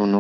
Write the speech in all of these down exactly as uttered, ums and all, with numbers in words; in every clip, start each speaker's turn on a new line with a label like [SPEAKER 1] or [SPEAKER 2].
[SPEAKER 1] uno.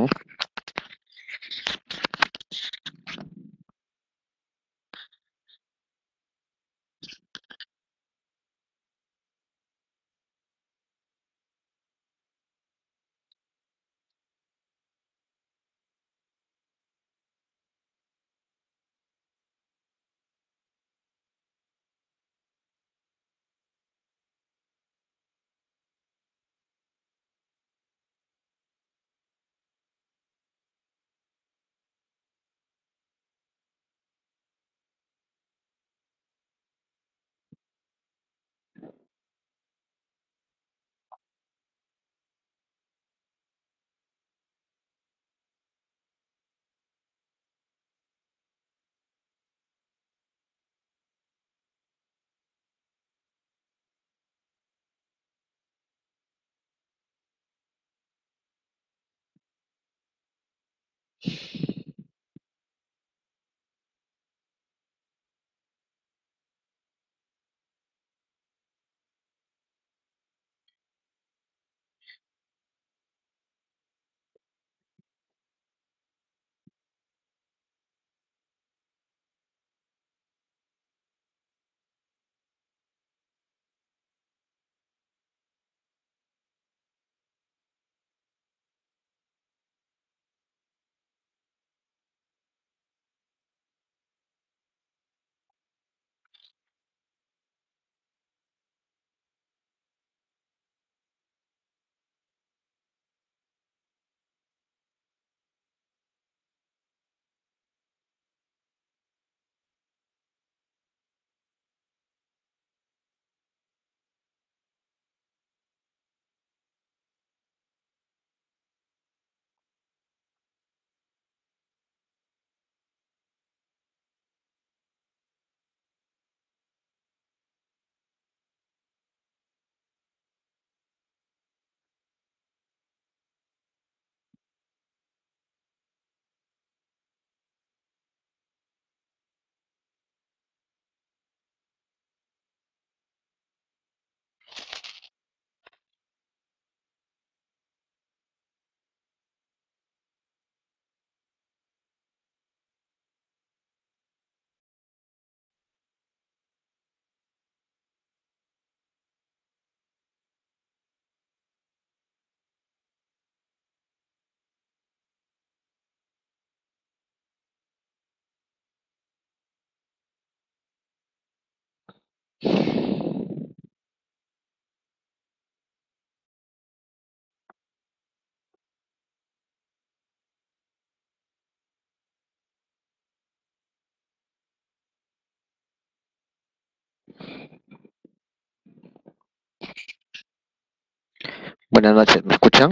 [SPEAKER 1] Buenas noches, ¿me escuchan?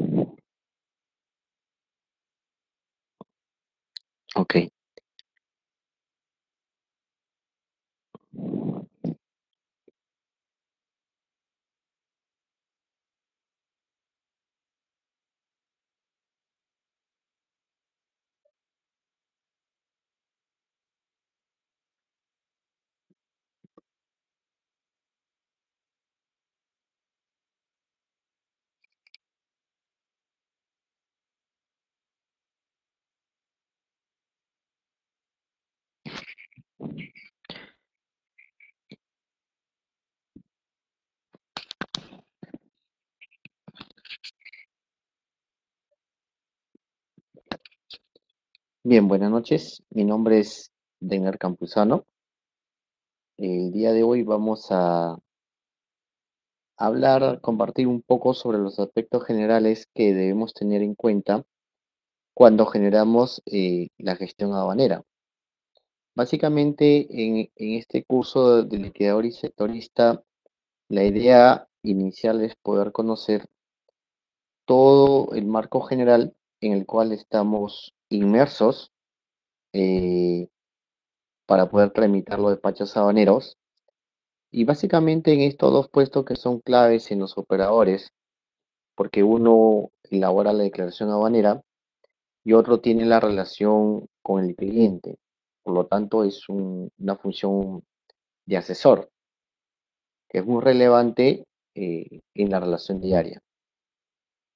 [SPEAKER 1] Ok. Bien, buenas noches. Mi nombre es Denner Campuzano. El día de hoy vamos a hablar, compartir un poco sobre los aspectos generales que debemos tener en cuenta cuando generamos eh, la gestión aduanera. Básicamente, en, en este curso de liquidador y sectorista, la idea inicial es poder conocer todo el marco general en el cual estamos inmersos eh, para poder tramitar los despachos aduaneros. Y básicamente en estos dos puestos que son claves en los operadores, porque uno elabora la declaración aduanera y otro tiene la relación con el cliente. Por lo tanto, es un- una función de asesor, que es muy relevante eh, en la relación diaria.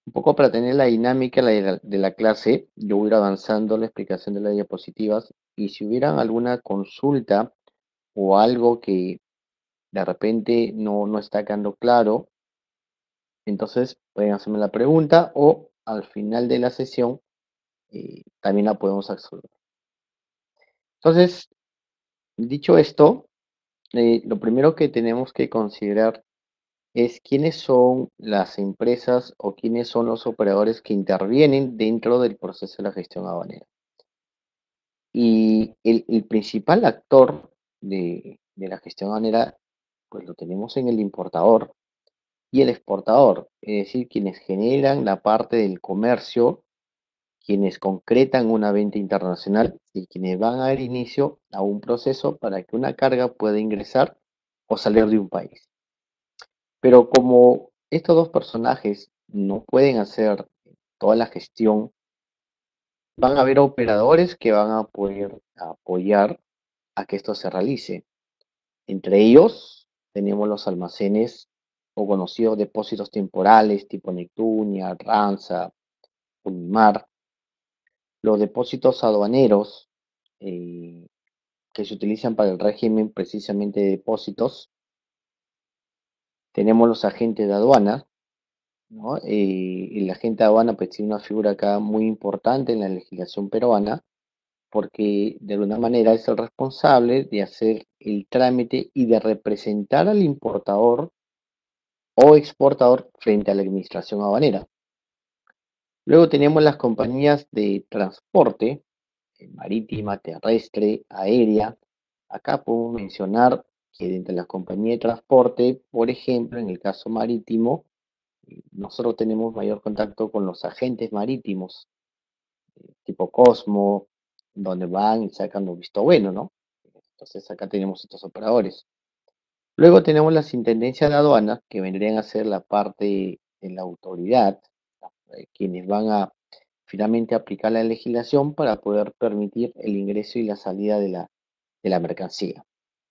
[SPEAKER 1] Un poco para tener la dinámica de la, de la clase, yo voy a ir avanzando la explicación de las diapositivas y si hubieran alguna consulta o algo que de repente no, no está quedando claro, entonces pueden hacerme la pregunta o al final de la sesión eh, también la podemos resolver. Entonces, dicho esto, eh, lo primero que tenemos que considerar es quiénes son las empresas o quiénes son los operadores que intervienen dentro del proceso de la gestión aduanera. Y el, el principal actor de, de la gestión aduanera, pues lo tenemos en el importador y el exportador, es decir, quienes generan la parte del comercio, quienes concretan una venta internacional y quienes van a dar inicio a un proceso para que una carga pueda ingresar o salir de un país. Pero como estos dos personajes no pueden hacer toda la gestión, van a haber operadores que van a poder apoyar a que esto se realice. Entre ellos tenemos los almacenes o conocidos depósitos temporales tipo Neptunia, Ranza, Unimar, los depósitos aduaneros eh, que se utilizan para el régimen precisamente de depósitos. Tenemos los agentes de aduana, ¿no? Eh, el agente de aduana pues tiene una figura acá muy importante en la legislación peruana porque de alguna manera es el responsable de hacer el trámite y de representar al importador o exportador frente a la administración aduanera. Luego tenemos las compañías de transporte, eh, marítima, terrestre, aérea. Acá podemos mencionar que dentro de las compañías de transporte, por ejemplo, en el caso marítimo, eh, nosotros tenemos mayor contacto con los agentes marítimos, tipo Cosmo, donde van y sacan los visto bueno, ¿no? Entonces acá tenemos estos operadores. Luego tenemos las intendencias de aduanas, que vendrían a ser la parte de la autoridad, eh, quienes van a finalmente aplicar la legislación para poder permitir el ingreso y la salida de la, de la mercancía.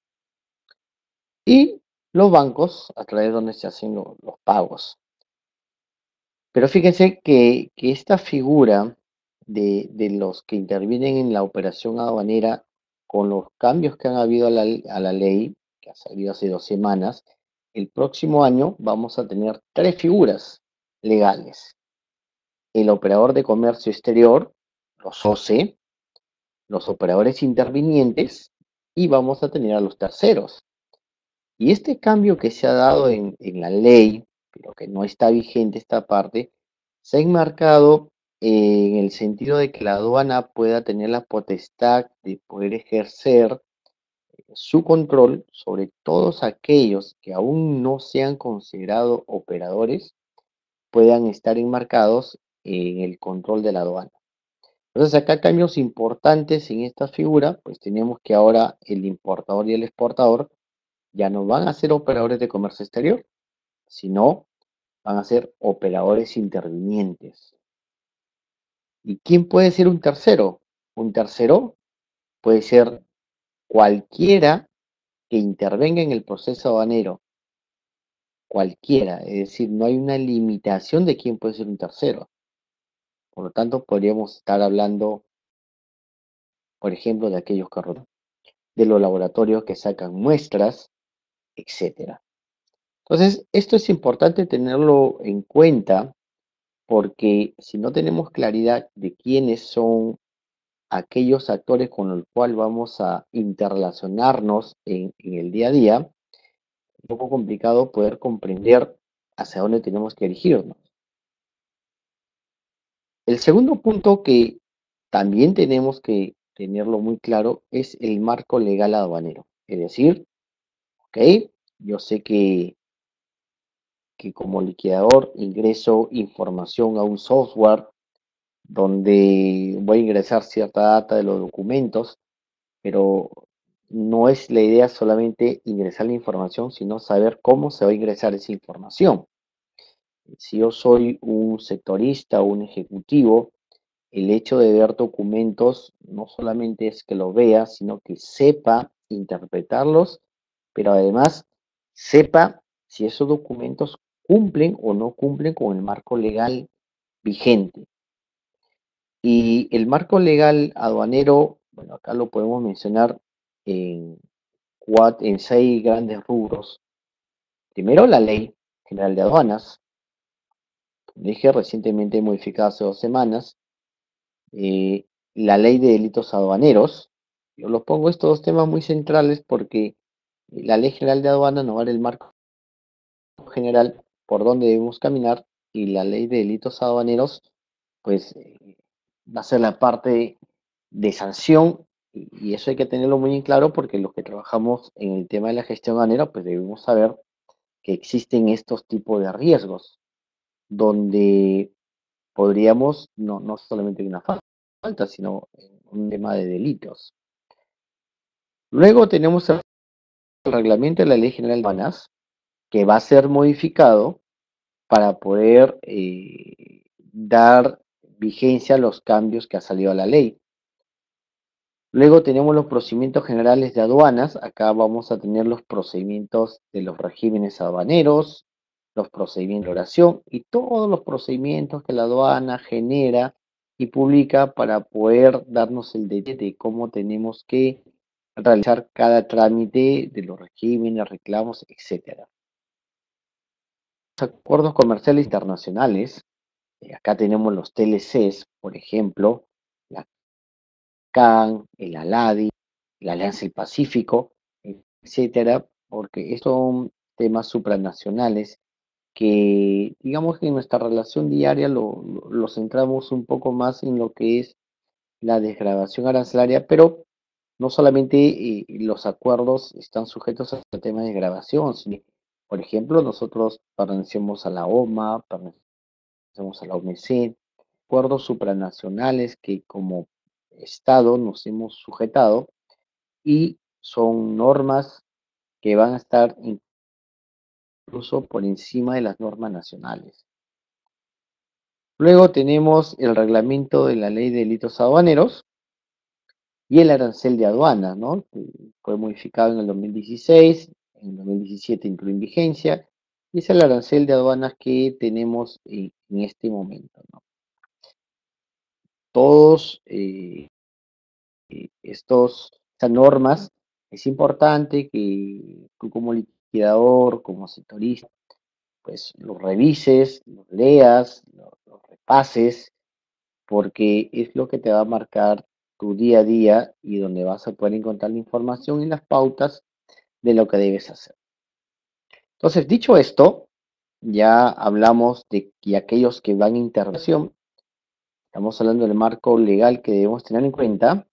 [SPEAKER 1] Y los bancos, a través de donde se hacen lo- los pagos. Pero fíjense que, que esta figura de, de los que intervienen en la operación aduanera, con los cambios que han habido a la, a la ley, que ha salido hace dos semanas, el próximo año vamos a tener tres figuras legales. El operador de comercio exterior, los O C E, los operadores intervinientes y vamos a tener a los terceros. Y este cambio que se ha dado en, en la ley, pero que no está vigente esta parte, se ha enmarcado en el sentido de que la aduana pueda tener la potestad de poder ejercer su control sobre todos aquellos que aún no sean considerados operadores, puedan estar enmarcados en el control de la aduana. Entonces acá cambios importantes en esta figura, pues tenemos que ahora el importador y el exportador ya no van a ser operadores de comercio exterior, sino van a ser operadores intervinientes. ¿Y quién puede ser un tercero? Un tercero puede ser cualquiera que intervenga en el proceso aduanero, cualquiera, es decir, no hay una limitación de quién puede ser un tercero. Por lo tanto, podríamos estar hablando, por ejemplo, de aquellos carros, de los laboratorios que sacan muestras, etcétera. Entonces, esto es importante tenerlo en cuenta porque si no tenemos claridad de quiénes son aquellos actores con los cuales vamos a interrelacionarnos en, en el día a día, es un poco complicado poder comprender hacia dónde tenemos que dirigirnos. El segundo punto que también tenemos que tenerlo muy claro es el marco legal aduanero. Es decir, ok, yo sé que, que como liquidador ingreso información a un software donde voy a ingresar cierta data de los documentos, pero no es la idea solamente ingresar la información, sino saber cómo se va a ingresar esa información. Si yo soy un sectorista o un ejecutivo, el hecho de ver documentos no solamente es que lo vea, sino que sepa interpretarlos, pero además sepa si esos documentos cumplen o no cumplen con el marco legal vigente. Y el marco legal aduanero, bueno, acá lo podemos mencionar en, cuatro, en seis grandes rubros. Primero, la Ley General de Aduanas, como dije, recientemente modificada hace dos semanas. Eh, la Ley de Delitos Aduaneros. Yo los pongo estos dos temas muy centrales porque la Ley General de Aduanas nos va a dar el marco general por donde debemos caminar y la Ley de Delitos Aduaneros, pues eh, va a ser la parte de sanción y y eso hay que tenerlo muy en claro porque los que trabajamos en el tema de la gestión aduanera, pues debemos saber que existen estos tipos de riesgos donde podríamos, no, no solamente una falta, sino un tema de delitos. Luego tenemos el reglamento de la Ley General de Aduanas, que va a ser modificado para poder eh, dar vigencia a los cambios que ha salido a la ley. Luego tenemos los procedimientos generales de aduanas. Acá vamos a tener los procedimientos de los regímenes aduaneros, los procedimientos de oración y todos los procedimientos que la aduana genera y publica para poder darnos el detalle de cómo tenemos que realizar cada trámite de los regímenes, reclamos, etcétera. Los acuerdos comerciales internacionales, eh, acá tenemos los T L Cs, por ejemplo, la CAN, el ALADI, la Alianza del Pacífico, etcétera, porque estos son temas supranacionales que, digamos que en nuestra relación diaria lo, lo, lo centramos un poco más en lo que es la desgravación arancelaria, pero no solamente eh, los acuerdos están sujetos al tema de desgravación, sino, por ejemplo, nosotros pertenecemos a la O M A, pertenecemos a la O M C, acuerdos supranacionales que como Estado nos hemos sujetado y son normas que van a estar incluso por encima de las normas nacionales. Luego tenemos el reglamento de la Ley de Delitos Aduaneros y el arancel de aduanas, ¿no? Que fue modificado en el dos mil dieciséis, en el dos mil diecisiete entró en vigencia, y es el arancel de aduanas que tenemos en, en este momento, ¿no? Todos eh, estos, estas normas, es importante que tú como liquidador, como sectorista, pues los revises, los leas, los, los repases, porque es lo que te va a marcar tu día a día y donde vas a poder encontrar la información y las pautas de lo que debes hacer. Entonces, dicho esto, ya hablamos de que aquellos que van a intervención, estamos hablando del marco legal que debemos tener en cuenta.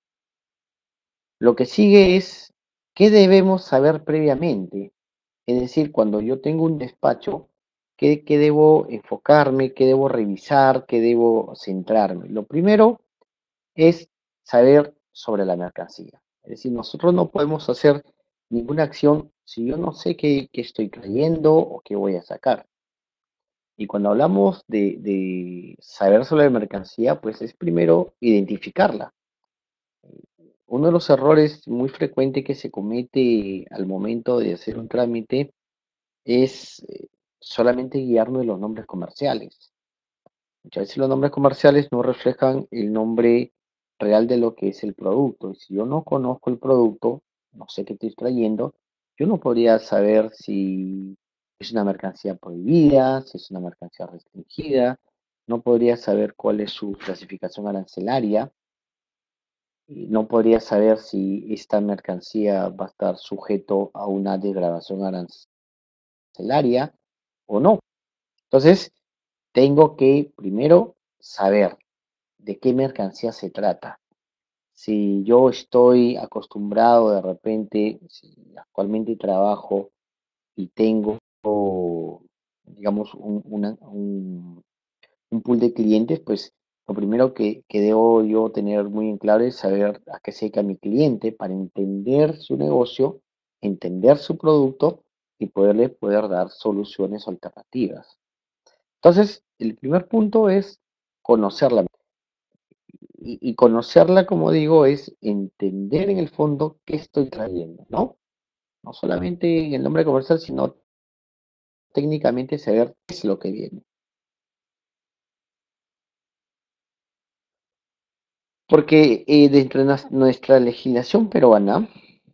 [SPEAKER 1] Lo que sigue es qué debemos saber previamente. Es decir, cuando yo tengo un despacho, ¿qué, qué debo enfocarme? ¿Qué debo revisar? ¿Qué debo centrarme? Lo primero es saber sobre la mercancía. Es decir, nosotros no podemos hacer ninguna acción si yo no sé qué, qué estoy trayendo o qué voy a sacar. Y cuando hablamos de, de saber sobre la mercancía, pues es primero identificarla. Uno de los errores muy frecuentes que se comete al momento de hacer un trámite es eh, solamente guiarnos de los nombres comerciales. Muchas veces los nombres comerciales no reflejan el nombre real de lo que es el producto. Y si yo no conozco el producto, no sé qué estoy trayendo, yo no podría saber si es una mercancía prohibida, si es una mercancía restringida, no podría saber cuál es su clasificación arancelaria, y no podría saber si esta mercancía va a estar sujeto a una degradación arancelaria o no. Entonces, tengo que primero saber de qué mercancía se trata. Si yo estoy acostumbrado de repente, si actualmente trabajo y tengo, digamos, un, una- un- un pool de clientes, pues lo primero que, que debo yo tener muy en claro es saber a qué se dedica mi cliente para entender su negocio, entender su producto y poderle poder dar soluciones alternativas. Entonces, el primer punto es conocerla. Y, y conocerla, como digo, es entender en el fondo qué estoy trayendo, ¿no? No solamente en el nombre comercial, sino técnicamente saber qué es lo que viene. Porque eh, dentro de nues- nuestra legislación peruana,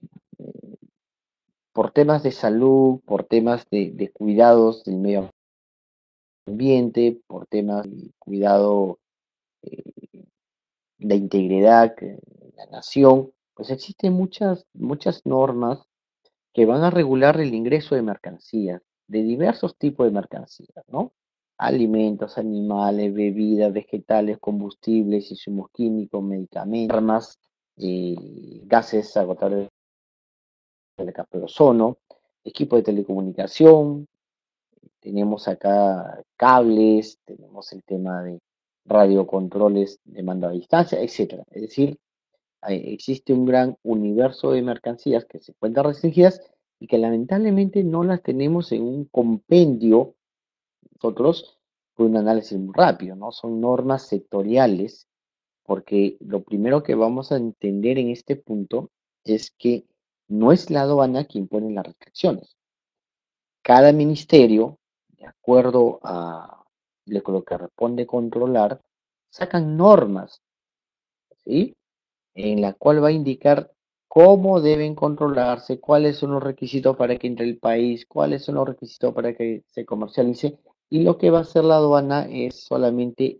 [SPEAKER 1] por temas de salud, por temas de, de cuidados del medio ambiente, por temas de cuidado eh, de integridad de la nación, pues existen muchas, muchas normas que van a regular el ingreso de mercancías, de diversos tipos de mercancías, ¿no? Alimentos, animales, bebidas, vegetales, combustibles, insumos químicos, medicamentos, armas, eh, gases agotables de la capa de ozono, equipo de telecomunicación, tenemos acá cables, tenemos el tema de radiocontroles de mando a distancia, etcétera. Es decir, hay- existe un gran universo de mercancías que se encuentran restringidas y que lamentablemente no las tenemos en un compendio nosotros por un análisis muy rápido, ¿no? Son normas sectoriales, porque lo primero que vamos a entender en este punto es que no es la aduana quien pone las restricciones. Cada ministerio, de acuerdo a lo que responde controlar, sacan normas, ¿sí? En la cual va a indicar cómo deben controlarse, cuáles son los requisitos para que entre el país, cuáles son los requisitos para que se comercialice, y lo que va a hacer la aduana es solamente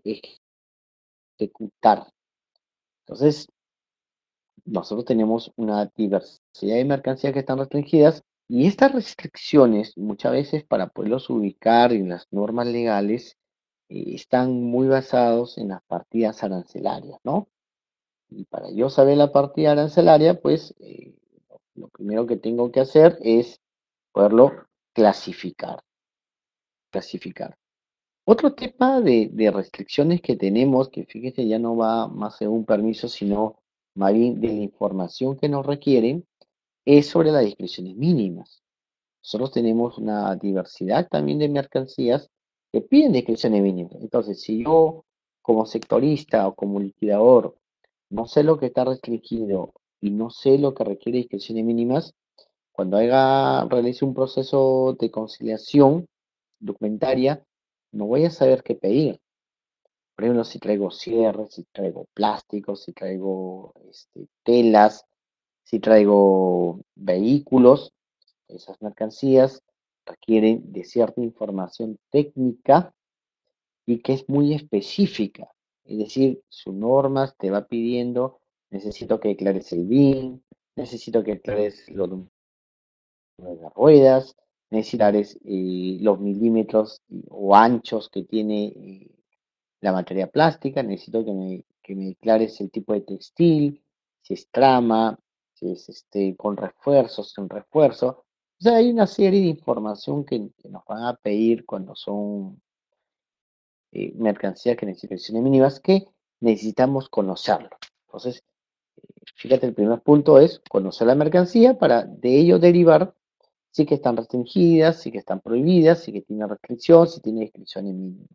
[SPEAKER 1] ejecutar. Entonces, nosotros tenemos una diversidad de mercancías que están restringidas y estas restricciones muchas veces para poderlos ubicar en las normas legales eh, están muy basados en las partidas arancelarias, ¿no? Y para yo saber la partida arancelaria, pues eh, lo primero que tengo que hacer es poderlo clasificar, clasificar. Otro tema de, de restricciones que tenemos, que fíjese ya no va más de un permiso, sino más bien de la información que nos requieren, es sobre las discreciones mínimas. Nosotros tenemos una diversidad también de mercancías que piden discreciones mínimas. Entonces, si yo como sectorista o como liquidador no sé lo que está restringido y no sé lo que requiere discreciones mínimas, cuando haga, realice un proceso de conciliación documentaria, no voy a saber qué pedir. Por ejemplo, si traigo cierres, si traigo plásticos, si traigo este, telas, si traigo vehículos, esas mercancías requieren de cierta información técnica y que es muy específica. Es decir, su normas te va pidiendo, necesito que declares el B I N, necesito que declares los números de las ruedas, necesitarás eh, los milímetros o anchos que tiene eh, la materia plástica, necesito que me, que me declares el tipo de textil, si es trama, si es este, con refuerzos, sin refuerzo. O sea, hay una serie de información que, que nos van a pedir cuando son eh, mercancías que necesitan inspecciones mínimas que necesitamos conocerlo. Entonces, fíjate, el primer punto es conocer la mercancía para de ello derivar si que están restringidas, si que están prohibidas, si que tiene restricción, si tiene descripciones mínimas.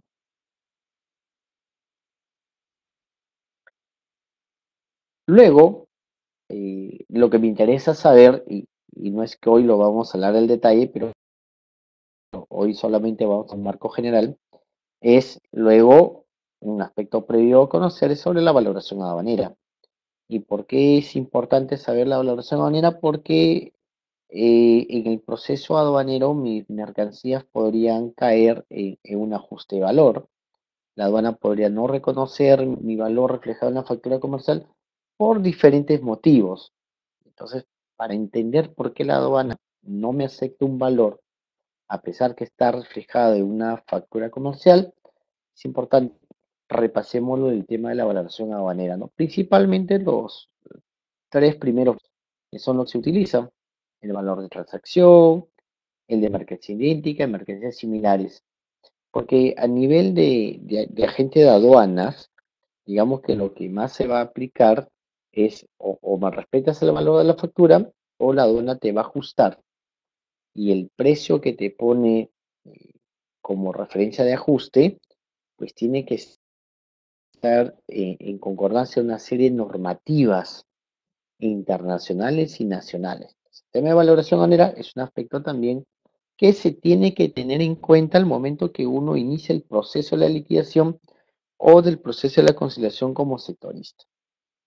[SPEAKER 1] Luego, eh, lo que me interesa saber, y, y no es que hoy lo vamos a hablar del detalle, pero hoy solamente vamos a un marco general, es luego un aspecto previo a conocer es sobre la valoración aduanera. ¿Y por qué es importante saber la valoración aduanera? Porque eh, en el proceso aduanero mis mercancías podrían caer en, en un ajuste de valor. La aduana podría no reconocer mi valor reflejado en la factura comercial por diferentes motivos. Entonces, para entender por qué la aduana no me acepta un valor, a pesar que está reflejado en una factura comercial, es importante repasemos lo del tema de la valoración aduanera, ¿no? Principalmente los tres primeros que son los que se utilizan, el valor de transacción, el de mercancía idéntica y mercancías similares. Porque a nivel de, de, de agente de aduanas, digamos que lo que más se va a aplicar es o, o me respetas el valor de la factura o la aduana te va a ajustar y el precio que te pone eh, como referencia de ajuste, pues tiene que estar eh, en concordancia una serie de normativas internacionales y nacionales. El tema de valoración aduanera es un aspecto también que se tiene que tener en cuenta al momento que uno inicia el proceso de la liquidación o del proceso de la conciliación como sectorista.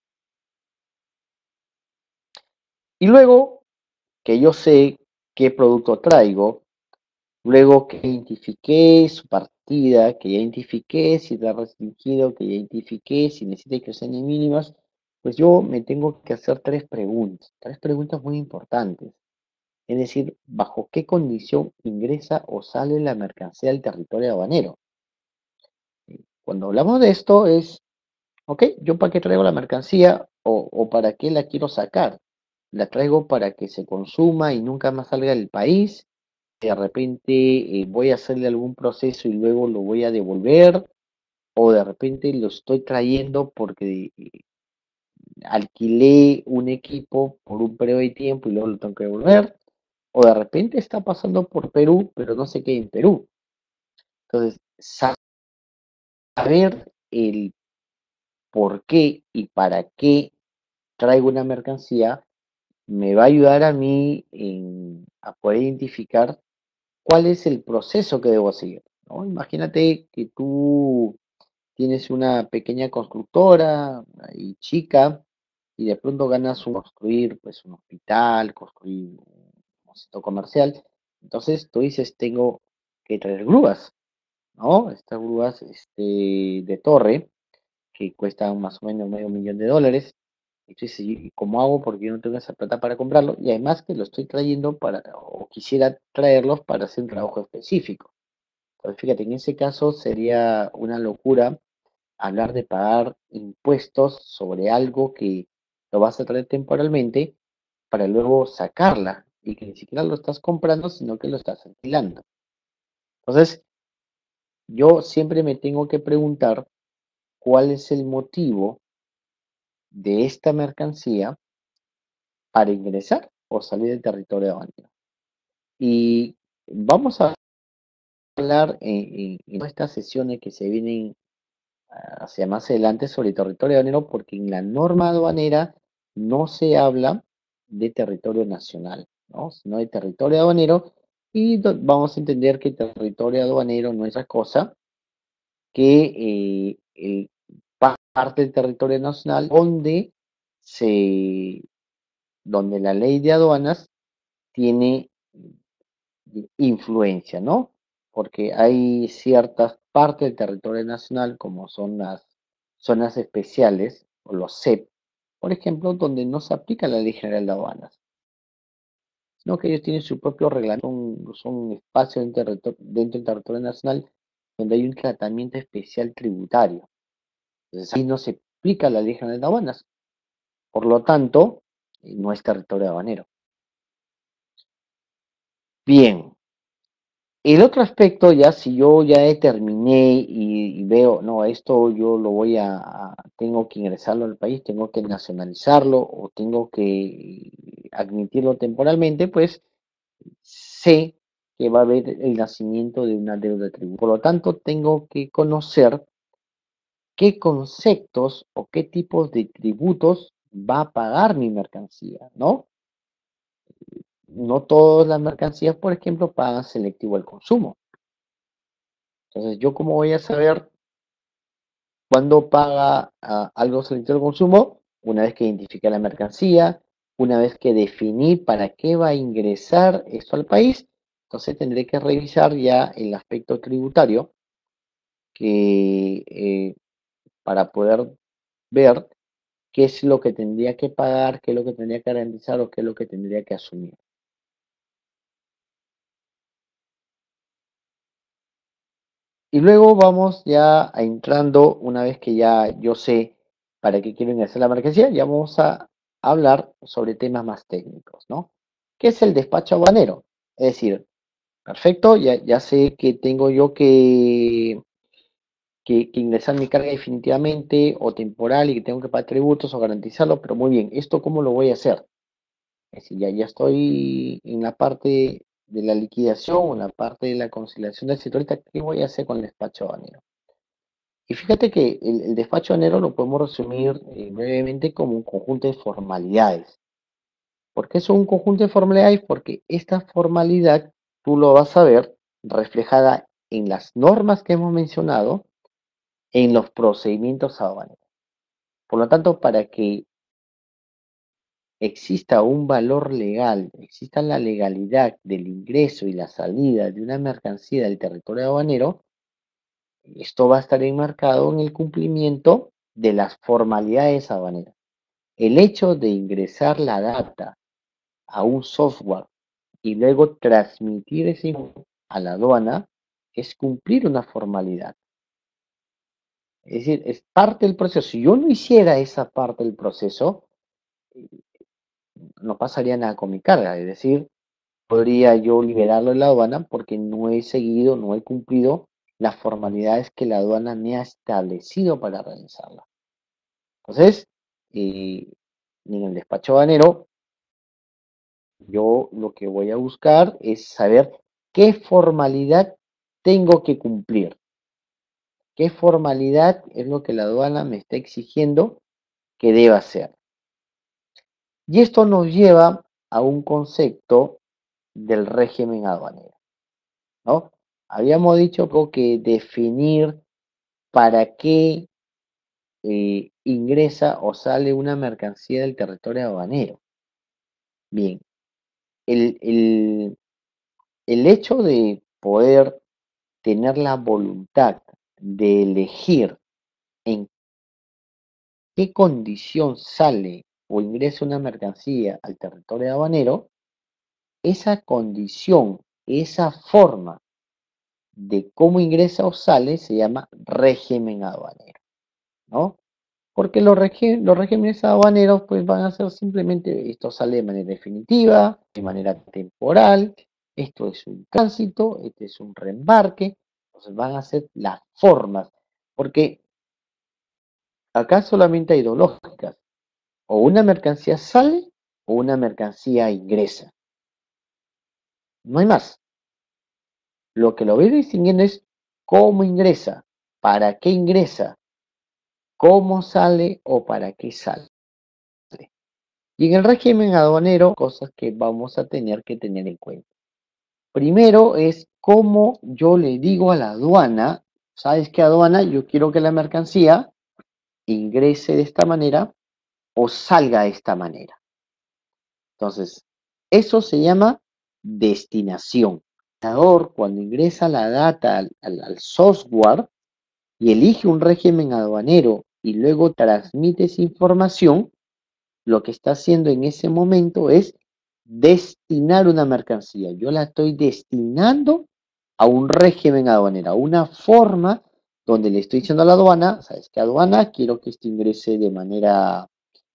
[SPEAKER 1] Y luego que yo sé qué producto traigo, luego que identifiqué su partida, que ya identifiqué si está restringido, que ya identifiqué si necesita inscripciones mínimas, pues yo me tengo que hacer tres preguntas, tres preguntas muy importantes. Es decir, ¿bajo qué condición ingresa o sale la mercancía del territorio aduanero? Cuando hablamos de esto es, ok, ¿yo para qué traigo la mercancía o, o para qué la quiero sacar? ¿La traigo para que se consuma y nunca más salga del país? ¿De repente eh, voy a hacerle algún proceso y luego lo voy a devolver? ¿O de repente lo estoy trayendo porque eh, alquilé un equipo por un periodo de tiempo y luego lo tengo que devolver? ¿O de repente está pasando por Perú, pero no sé qué en Perú? Entonces, saber el por qué y para qué traigo una mercancía me va a ayudar a mí en- a poder identificar cuál es el proceso que debo seguir, ¿no? Imagínate que tú tienes una pequeña constructora y chica y de pronto ganas un construir pues un hospital, construir un centro comercial. Entonces tú dices, tengo que traer grúas, ¿no? Estas grúas este, de torre que cuestan más o menos medio millón de dólares. Entonces, ¿y cómo hago? Porque yo no tengo esa plata para comprarlo y además que lo estoy trayendo para, o quisiera traerlos para hacer un trabajo específico. Entonces, fíjate, en ese caso sería una locura hablar de pagar impuestos sobre algo que lo vas a traer temporalmente para luego sacarla y que ni siquiera lo estás comprando, sino que lo estás alquilando. Entonces, yo siempre me tengo que preguntar cuál es el motivo de esta mercancía para ingresar o salir del territorio aduanero. Y vamos a hablar en, en- en estas sesiones que se vienen hacia más adelante sobre territorio aduanero, porque en la norma aduanera no se habla de territorio nacional, ¿no? Sino de territorio aduanero, y do- vamos a entender que territorio aduanero no es otra cosa que eh, el pa- parte del territorio nacional donde se, donde la ley de aduanas tiene influencia, ¿no? Porque hay ciertas partes del territorio nacional, como son las zonas especiales o los C E P, por ejemplo, donde no se aplica la Ley General de Aduanas, sino que ellos tienen su propio reglamento, son, son espacios dentro, del territo- dentro del territorio nacional donde hay un tratamiento especial tributario. Entonces ahí no se aplica la Ley General de Aduanas, por lo tanto, eh, no es territorio aduanero. Bien, el otro aspecto, ya si yo ya determiné y, y veo, no, esto yo lo voy a, a- tengo que ingresarlo al país, tengo que nacionalizarlo o tengo que admitirlo temporalmente, pues sé que va a haber el nacimiento de una deuda tributaria. Por lo tanto, tengo que conocer qué conceptos o qué tipos de tributos va a pagar mi mercancía, ¿no? No todas las mercancías, por ejemplo, pagan selectivo al consumo. Entonces, ¿yo cómo voy a saber cuándo paga ah, algo selectivo al consumo? Una vez que identifique la mercancía, una vez que definí para qué va a ingresar esto al país, entonces tendré que revisar ya el aspecto tributario que, eh, para poder ver qué es lo que tendría que pagar, qué es lo que tendría que garantizar o qué es lo que tendría que asumir. Y luego vamos ya a entrando, una vez que ya yo sé para qué quiero ingresar la mercancía, ya vamos a hablar sobre temas más técnicos, ¿no? ¿Qué es el despacho aduanero? Es decir, perfecto, ya, ya sé que tengo yo que, que, que ingresar mi carga definitivamente o temporal y que tengo que pagar tributos o garantizarlo, pero muy bien, ¿esto cómo lo voy a hacer? Es decir, ya, ya estoy en la parte de la liquidación o en la parte de la conciliación del sector, ahorita, ¿qué voy a hacer con el despacho aduanero? Y fíjate que el, el despacho aduanero lo podemos resumir eh, brevemente como un conjunto de formalidades. ¿Por qué es un conjunto de formalidades? Porque esta formalidad tú lo vas a ver reflejada en las normas que hemos mencionado, en los procedimientos aduaneros. Por lo tanto, para que exista un valor legal, exista la legalidad del ingreso y la salida de una mercancía del territorio aduanero, esto va a estar enmarcado en el cumplimiento de las formalidades aduaneras. El hecho de ingresar la data a un software y luego transmitir ese información a la aduana es cumplir una formalidad. Es decir, es parte del proceso. Si yo no hiciera esa parte del proceso, no pasaría nada con mi carga. Es decir, podría yo liberarlo de la aduana porque no he seguido, no he cumplido las formalidades que la aduana me ha establecido para realizarla. Entonces, eh, en el despacho aduanero, yo lo que voy a buscar es saber qué formalidad tengo que cumplir, qué formalidad es lo que la aduana me está exigiendo que deba hacer. Y esto nos lleva a un concepto del régimen aduanero, ¿no? Habíamos dicho que definir para qué eh, ingresa o sale una mercancía del territorio aduanero. Bien, el, el, el hecho de poder tener la voluntad de elegir en qué condición sale o ingresa una mercancía al territorio aduanero, esa condición, esa forma de cómo ingresa o sale se llama régimen aduanero, ¿no? Porque los, regi- los regímenes aduaneros pues van a ser simplemente, esto sale de manera definitiva, de manera temporal, esto es un tránsito, este es un reembarque, entonces van a ser las formas, porque acá solamente hay dos lógicas, o una mercancía sale o una mercancía ingresa, no hay más. Lo que lo voy distinguiendo es cómo ingresa, para qué ingresa, cómo sale o para qué sale. Y en el régimen aduanero, cosas que vamos a tener que tener en cuenta. Primero es cómo yo le digo a la aduana, ¿sabes qué aduana? Yo quiero que la mercancía ingrese de esta manera o salga de esta manera. Entonces, eso se llama destinación. El administrador, cuando ingresa la data al, al, al software y elige un régimen aduanero y luego transmite esa información, lo que está haciendo en ese momento es destinar una mercancía. Yo la estoy destinando a un régimen aduanero, a una forma donde le estoy diciendo a la aduana, ¿sabes qué aduana? Quiero que esto ingrese de manera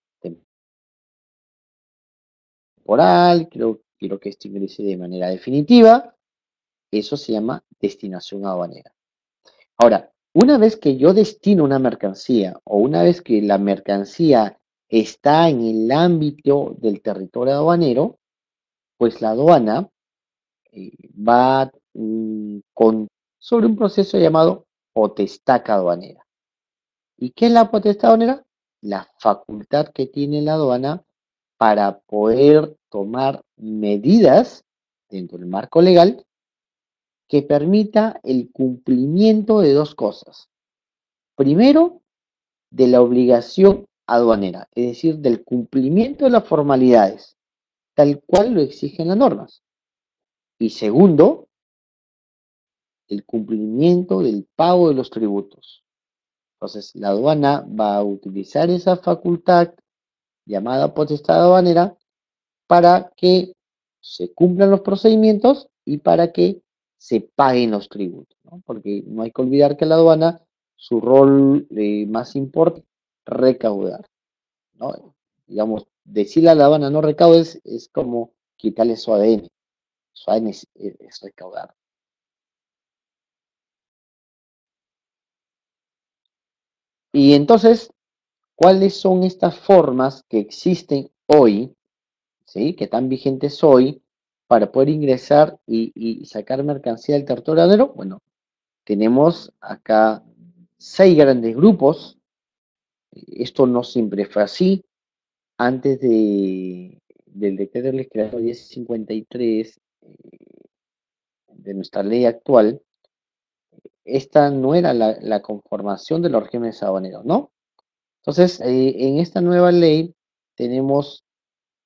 [SPEAKER 1] temporal, quiero, quiero que esto ingrese de manera definitiva. Eso se llama destinación aduanera. Ahora, una vez que yo destino una mercancía o una vez que la mercancía está en el ámbito del territorio aduanero, pues la aduana eh, va mm, con, sobre un proceso llamado potestad aduanera. ¿Y qué es la potestad aduanera? La facultad que tiene la aduana para poder tomar medidas dentro del marco legal que permita el cumplimiento de dos cosas. Primero, de la obligación aduanera, es decir, del cumplimiento de las formalidades, tal cual lo exigen las normas. Y segundo, el cumplimiento del pago de los tributos. Entonces, la aduana va a utilizar esa facultad llamada potestad aduanera para que se cumplan los procedimientos y para que se paguen los tributos, ¿no? Porque no hay que olvidar que la aduana, su rol eh, más importante es recaudar, ¿no? Digamos, decirle a la aduana no recaudes es como quitarle su A D N. Su A D N es, es recaudar. Y entonces, ¿cuáles son estas formas que existen hoy, ¿sí? Que están vigentes hoy para poder ingresar y, y sacar mercancía del territorio aduanero? Bueno, tenemos acá seis grandes grupos. Esto no siempre fue así. Antes de, del decreto legislativo diez cincuenta y tres eh, de nuestra ley actual, esta no era la, la conformación de los regímenes aduaneros, ¿no? Entonces, eh, en esta nueva ley tenemos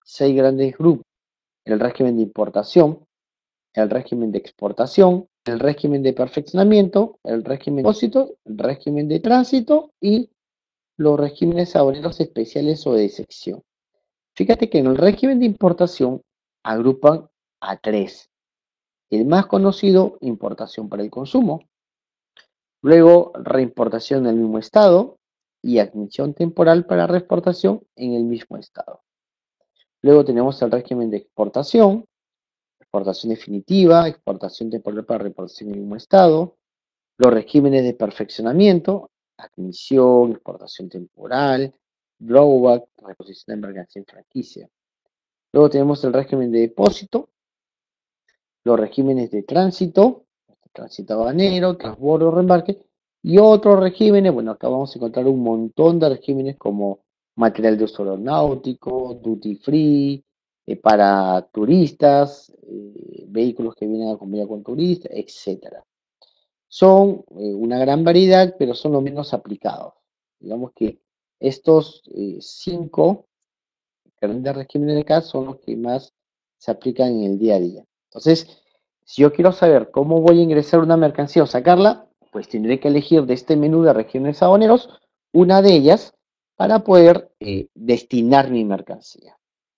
[SPEAKER 1] seis grandes grupos: el régimen de importación, el régimen de exportación, el régimen de perfeccionamiento, el régimen de depósito, el régimen de tránsito y los regímenes aduaneros especiales o de sección. Fíjate que en el régimen de importación agrupan a tres. El más conocido, importación para el consumo. Luego, reimportación en el mismo estado y admisión temporal para reexportación en el mismo estado. Luego tenemos el régimen de exportación, exportación definitiva, exportación temporal para reexportación en el mismo estado. Los regímenes de perfeccionamiento, admisión, exportación temporal, drawback, reposición de mercancía en franquicia. Luego tenemos el régimen de depósito, los regímenes de tránsito, tránsito aduanero, transbordo, reembarque, y otros regímenes. Bueno, acá vamos a encontrar un montón de regímenes como material de uso aeronáutico, duty free, eh, para turistas, eh, vehículos que vienen a acompañar con turistas, etcétera. Son eh, una gran variedad, pero son los menos aplicados. Digamos que estos eh, cinco grandes regímenes de acá son los que más se aplican en el día a día. Entonces, si yo quiero saber cómo voy a ingresar una mercancía o sacarla, pues tendré que elegir de este menú de regímenes aduaneros una de ellas para poder eh, destinar mi mercancía.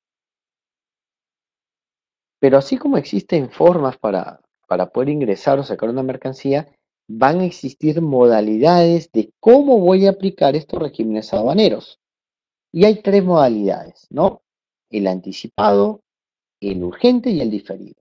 [SPEAKER 1] Pero así como existen formas para, para poder ingresar o sacar una mercancía, van a existir modalidades de cómo voy a aplicar estos regímenes aduaneros. Y hay tres modalidades, ¿no? El anticipado, el urgente y el diferido.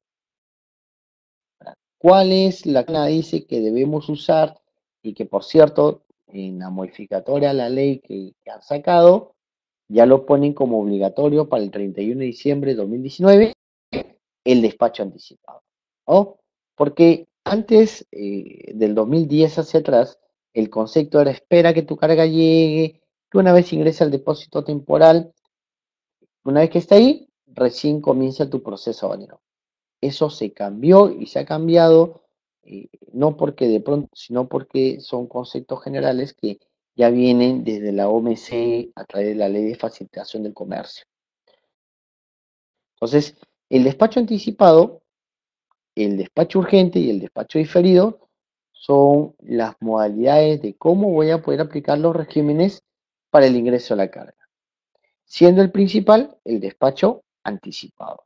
[SPEAKER 1] ¿Cuál es la que dice que debemos usar? Y que, por cierto, en la modificatoria a la ley que, que han sacado, ya lo ponen como obligatorio para el treinta y uno de diciembre de dos mil diecinueve, el despacho anticipado, ¿no? Porque antes eh, del dos mil diez hacia atrás, el concepto era: espera que tu carga llegue, que una vez ingresa al depósito temporal, una vez que está ahí, recién comienza tu proceso aduanero. Eso se cambió y se ha cambiado, eh, no porque de pronto, sino porque son conceptos generales que ya vienen desde la O M C a través de la Ley de Facilitación del Comercio. Entonces, el despacho anticipado, el despacho urgente y el despacho diferido son las modalidades de cómo voy a poder aplicar los regímenes para el ingreso a la carga, siendo el principal el despacho anticipado.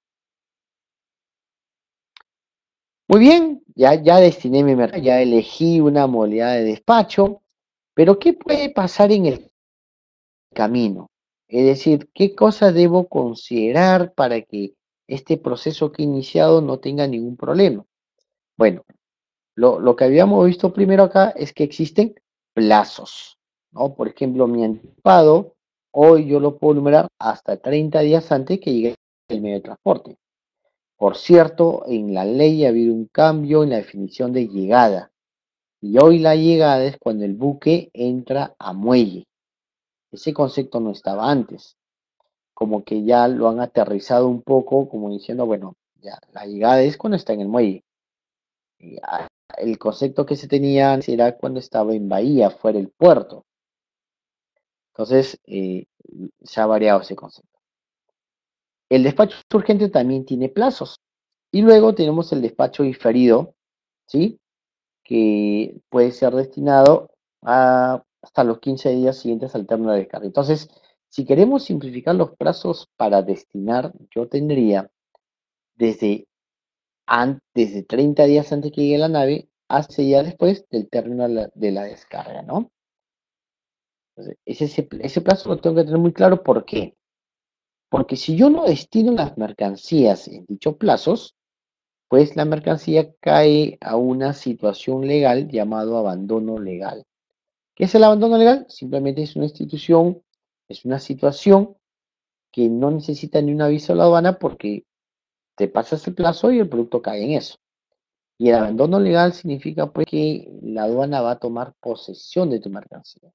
[SPEAKER 1] Muy bien, ya, ya destiné mi mercado, ya elegí una modalidad de despacho, pero ¿qué puede pasar en el camino? Es decir, ¿qué cosas debo considerar para que este proceso que he iniciado no tenga ningún problema? Bueno, lo, lo que habíamos visto primero acá es que existen plazos, ¿no? Por ejemplo, mi anticipado, hoy yo lo puedo numerar hasta treinta días antes que llegue el medio de transporte. Por cierto, en la ley ha habido un cambio en la definición de llegada. Y hoy la llegada es cuando el buque entra a muelle. Ese concepto no estaba antes. Como que ya lo han aterrizado un poco, como diciendo, bueno, ya la llegada es cuando está en el muelle. Y, ah, el concepto que se tenía antes era cuando estaba en bahía, fuera del puerto. Entonces, eh, se ha variado ese concepto. El despacho urgente también tiene plazos. Y luego tenemos el despacho diferido, ¿sí? Que puede ser destinado a hasta los quince días siguientes al término de descarga. Entonces, si queremos simplificar los plazos para destinar, yo tendría desde, antes, desde treinta días antes que llegue la nave hasta ya después del término de la, de la descarga, ¿no? Entonces, ese, ese plazo lo tengo que tener muy claro. ¿Por qué? Porque si yo no destino las mercancías en dichos plazos, pues la mercancía cae a una situación legal llamado abandono legal. ¿Qué es el abandono legal? Simplemente es una institución, es una situación que no necesita ni un aviso a la aduana porque te pasas el plazo y el producto cae en eso. Y el abandono legal significa pues que la aduana va a tomar posesión de tu mercancía.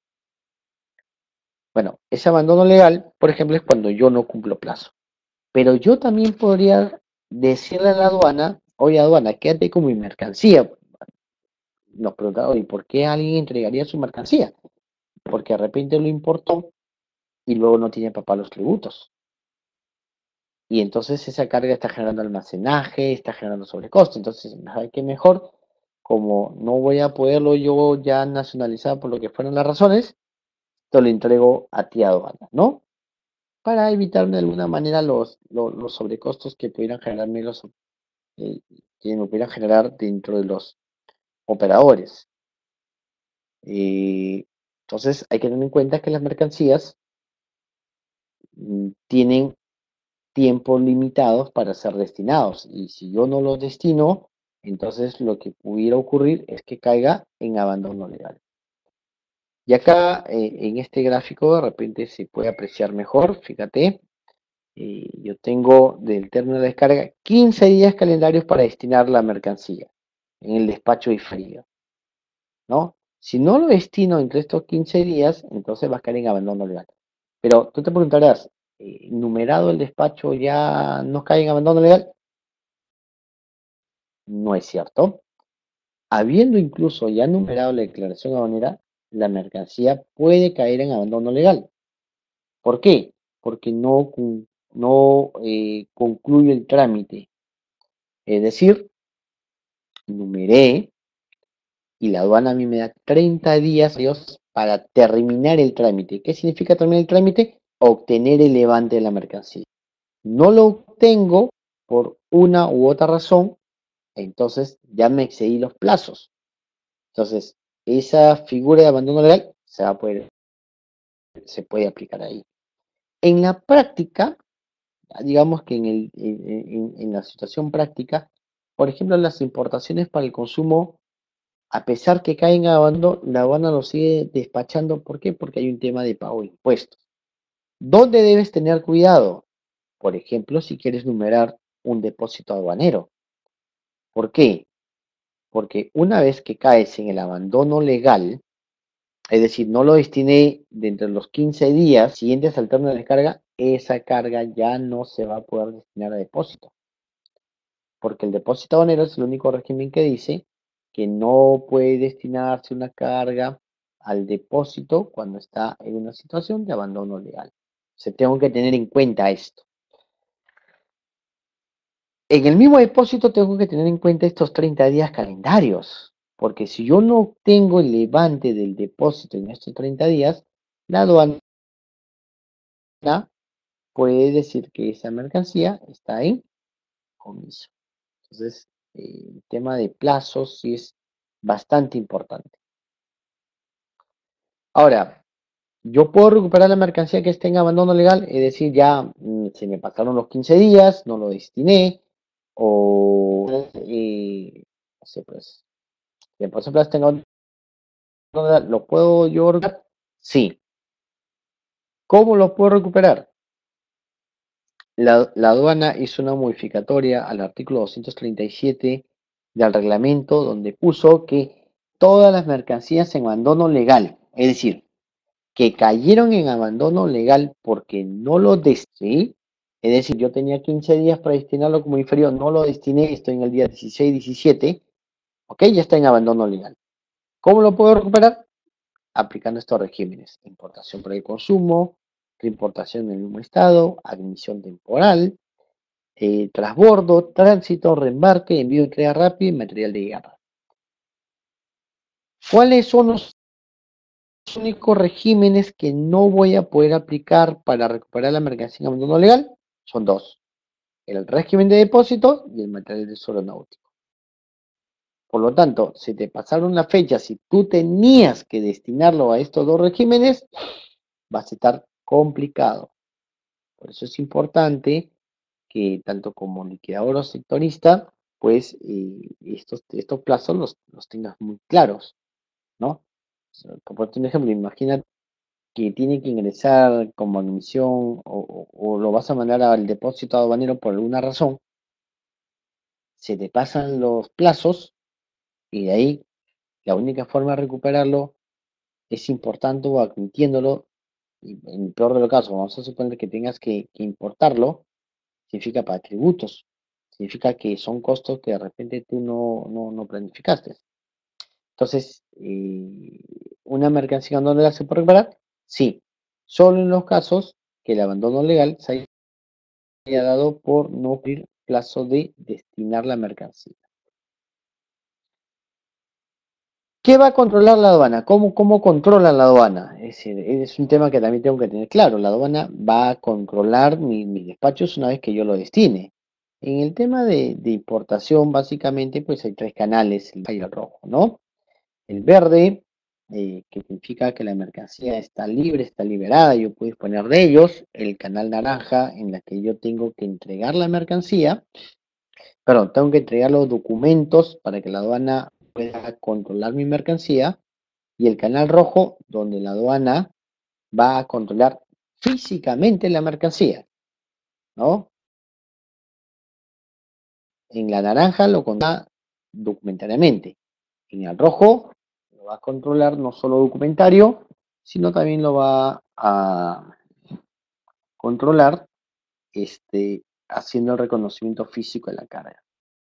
[SPEAKER 1] Bueno, ese abandono legal, por ejemplo, es cuando yo no cumplo plazo. Pero yo también podría decirle a la aduana: oye, aduana, quédate con mi mercancía. Nos preguntaba: ¿y por qué alguien entregaría su mercancía? Porque de repente lo importó y luego no tiene para pagar los tributos. y entonces esa carga está generando almacenaje, está generando sobrecosto. Entonces, ¿sabe qué mejor? Como no voy a poderlo yo ya nacionalizar por lo que fueron las razones, te lo entrego a ti aduana, ¿no? Para evitar de alguna manera los, los, los sobrecostos que pudieran generarme los, eh, que me pudieran generar dentro de los operadores. Eh, entonces hay que tener en cuenta que las mercancías mm, tienen tiempos limitados para ser destinados y si yo no los destino, entonces lo que pudiera ocurrir es que caiga en abandono legal. Y acá eh, en este gráfico de repente se puede apreciar mejor, fíjate, eh, yo tengo del término de descarga quince días calendarios para destinar la mercancía en el despacho diferido, ¿no? Si no lo destino entre estos quince días, entonces va a caer en abandono legal. Pero tú te preguntarás, eh, ¿numerado el despacho ya no cae en abandono legal? No es cierto. Habiendo incluso ya numerado la declaración aduanera, la mercancía puede caer en abandono legal. ¿Por qué? Porque no, no eh, concluye el trámite. Es decir, numeré y la aduana a mí me da treinta días para terminar el trámite. ¿Qué significa terminar el trámite? Obtener el levante de la mercancía. No lo obtengo por una u otra razón, entonces ya me excedí los plazos. Entonces, esa figura de abandono legal se va a poder, se puede aplicar ahí. En la práctica, digamos que en, el, en, en, en la situación práctica, por ejemplo, las importaciones para el consumo, a pesar que caen a abandono, la aduana lo sigue despachando. ¿Por qué? Porque hay un tema de pago de impuestos. ¿Dónde debes tener cuidado? Por ejemplo, si quieres numerar un depósito aduanero. ¿Por qué? Porque una vez que caes en el abandono legal, es decir, no lo destiné dentro de los quince días siguientes al término de descarga, esa carga ya no se va a poder destinar a depósito. Porque el depósito aduanero es el único régimen que dice que no puede destinarse una carga al depósito cuando está en una situación de abandono legal. Se tengo que tener en cuenta esto. En el mismo depósito tengo que tener en cuenta estos treinta días calendarios, porque si yo no obtengo el levante del depósito en estos treinta días, la aduana puede decir que esa mercancía está en comiso. Entonces, eh, el tema de plazos sí es bastante importante. Ahora, yo puedo recuperar la mercancía que esté en abandono legal, es decir, ya mm, se me pasaron los quince días, no lo destiné, o eh, no sé, pues, si por ejemplo está en abandono legal, ¿lo puedo yo recuperar? Sí. ¿Cómo lo puedo recuperar? La, la aduana hizo una modificatoria al artículo doscientos treinta y siete del reglamento donde puso que todas las mercancías en abandono legal, es decir, que cayeron en abandono legal porque no lo destiné, es decir, yo tenía quince días para destinarlo como inferior, no lo destiné, estoy en el día dieciséis, diecisiete, ok, ya está en abandono legal. ¿Cómo lo puedo recuperar? Aplicando estos regímenes: importación por el consumo, reimportación en el mismo estado, admisión temporal, eh, transbordo, tránsito, reembarque, envío de entrega rápida y material de guerra. ¿Cuáles son los únicos regímenes que no voy a poder aplicar para recuperar la mercancía en abandono legal? Son dos: el régimen de depósito y el material de tesoro náutico. Por lo tanto, si te pasaron la fecha, si tú tenías que destinarlo a estos dos regímenes, va a estar complicado. Por eso es importante que tanto como liquidador o sectorista, pues eh, estos, estos plazos los, los tengas muy claros, ¿no? Por ponerte un ejemplo, imagina que tiene que ingresar como admisión o, o- o lo vas a mandar al depósito aduanero por alguna razón, se te pasan los plazos y de ahí la única forma de recuperarlo es importando o admitiéndolo. Y en el peor de los casos, vamos a suponer que tengas que, que importarlo, significa para tributos, significa que son costos que de repente tú no, no, no planificaste. Entonces, eh, ¿una mercancía en dónde la se puede recuperar? Sí, solo en los casos que el abandono legal se haya haya dado por no cumplir plazo de destinar la mercancía. ¿Qué va a controlar la aduana? ¿Cómo, cómo controla la aduana? Es decir, es un tema que también tengo que tener claro. La aduana va a controlar mi- mis despachos una vez que yo lo destine. En el tema de, de importación, básicamente, pues hay tres canales, el verde y el rojo, ¿no? El verde, eh, que significa que la mercancía está libre, está liberada, yo puedo disponer de ellos. El canal naranja, en la que yo tengo que entregar la mercancía, perdón, tengo que entregar los documentos para que la aduana pueda controlar mi mercancía. Y el canal rojo, donde la aduana va a controlar físicamente la mercancía, ¿no? En la naranja lo controla documentariamente. En el rojo lo va a controlar no solo documentario, sino también lo va a controlar este, haciendo el reconocimiento físico de la carga.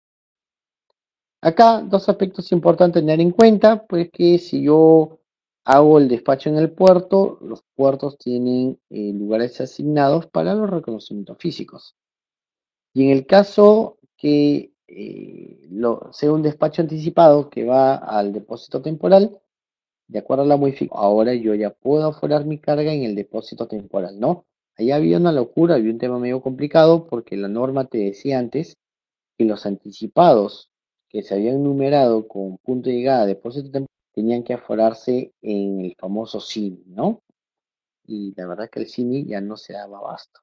[SPEAKER 1] Acá dos aspectos importantes a tener en cuenta, pues que si yo hago el despacho en el puerto, los puertos tienen eh, lugares asignados para los reconocimientos físicos. Y en el caso que eh, lo, sea un despacho anticipado que va al depósito temporal, de acuerdo a la modificación, ahora yo ya puedo aforar mi carga en el depósito temporal, ¿no? Ahí había una locura, había un tema medio complicado porque la norma te decía antes que los anticipados que se habían numerado con punto de llegada, depósito temporal, tenían que aforarse en el famoso C I N I, ¿no? Y la verdad que el C I N I ya no se daba abasto.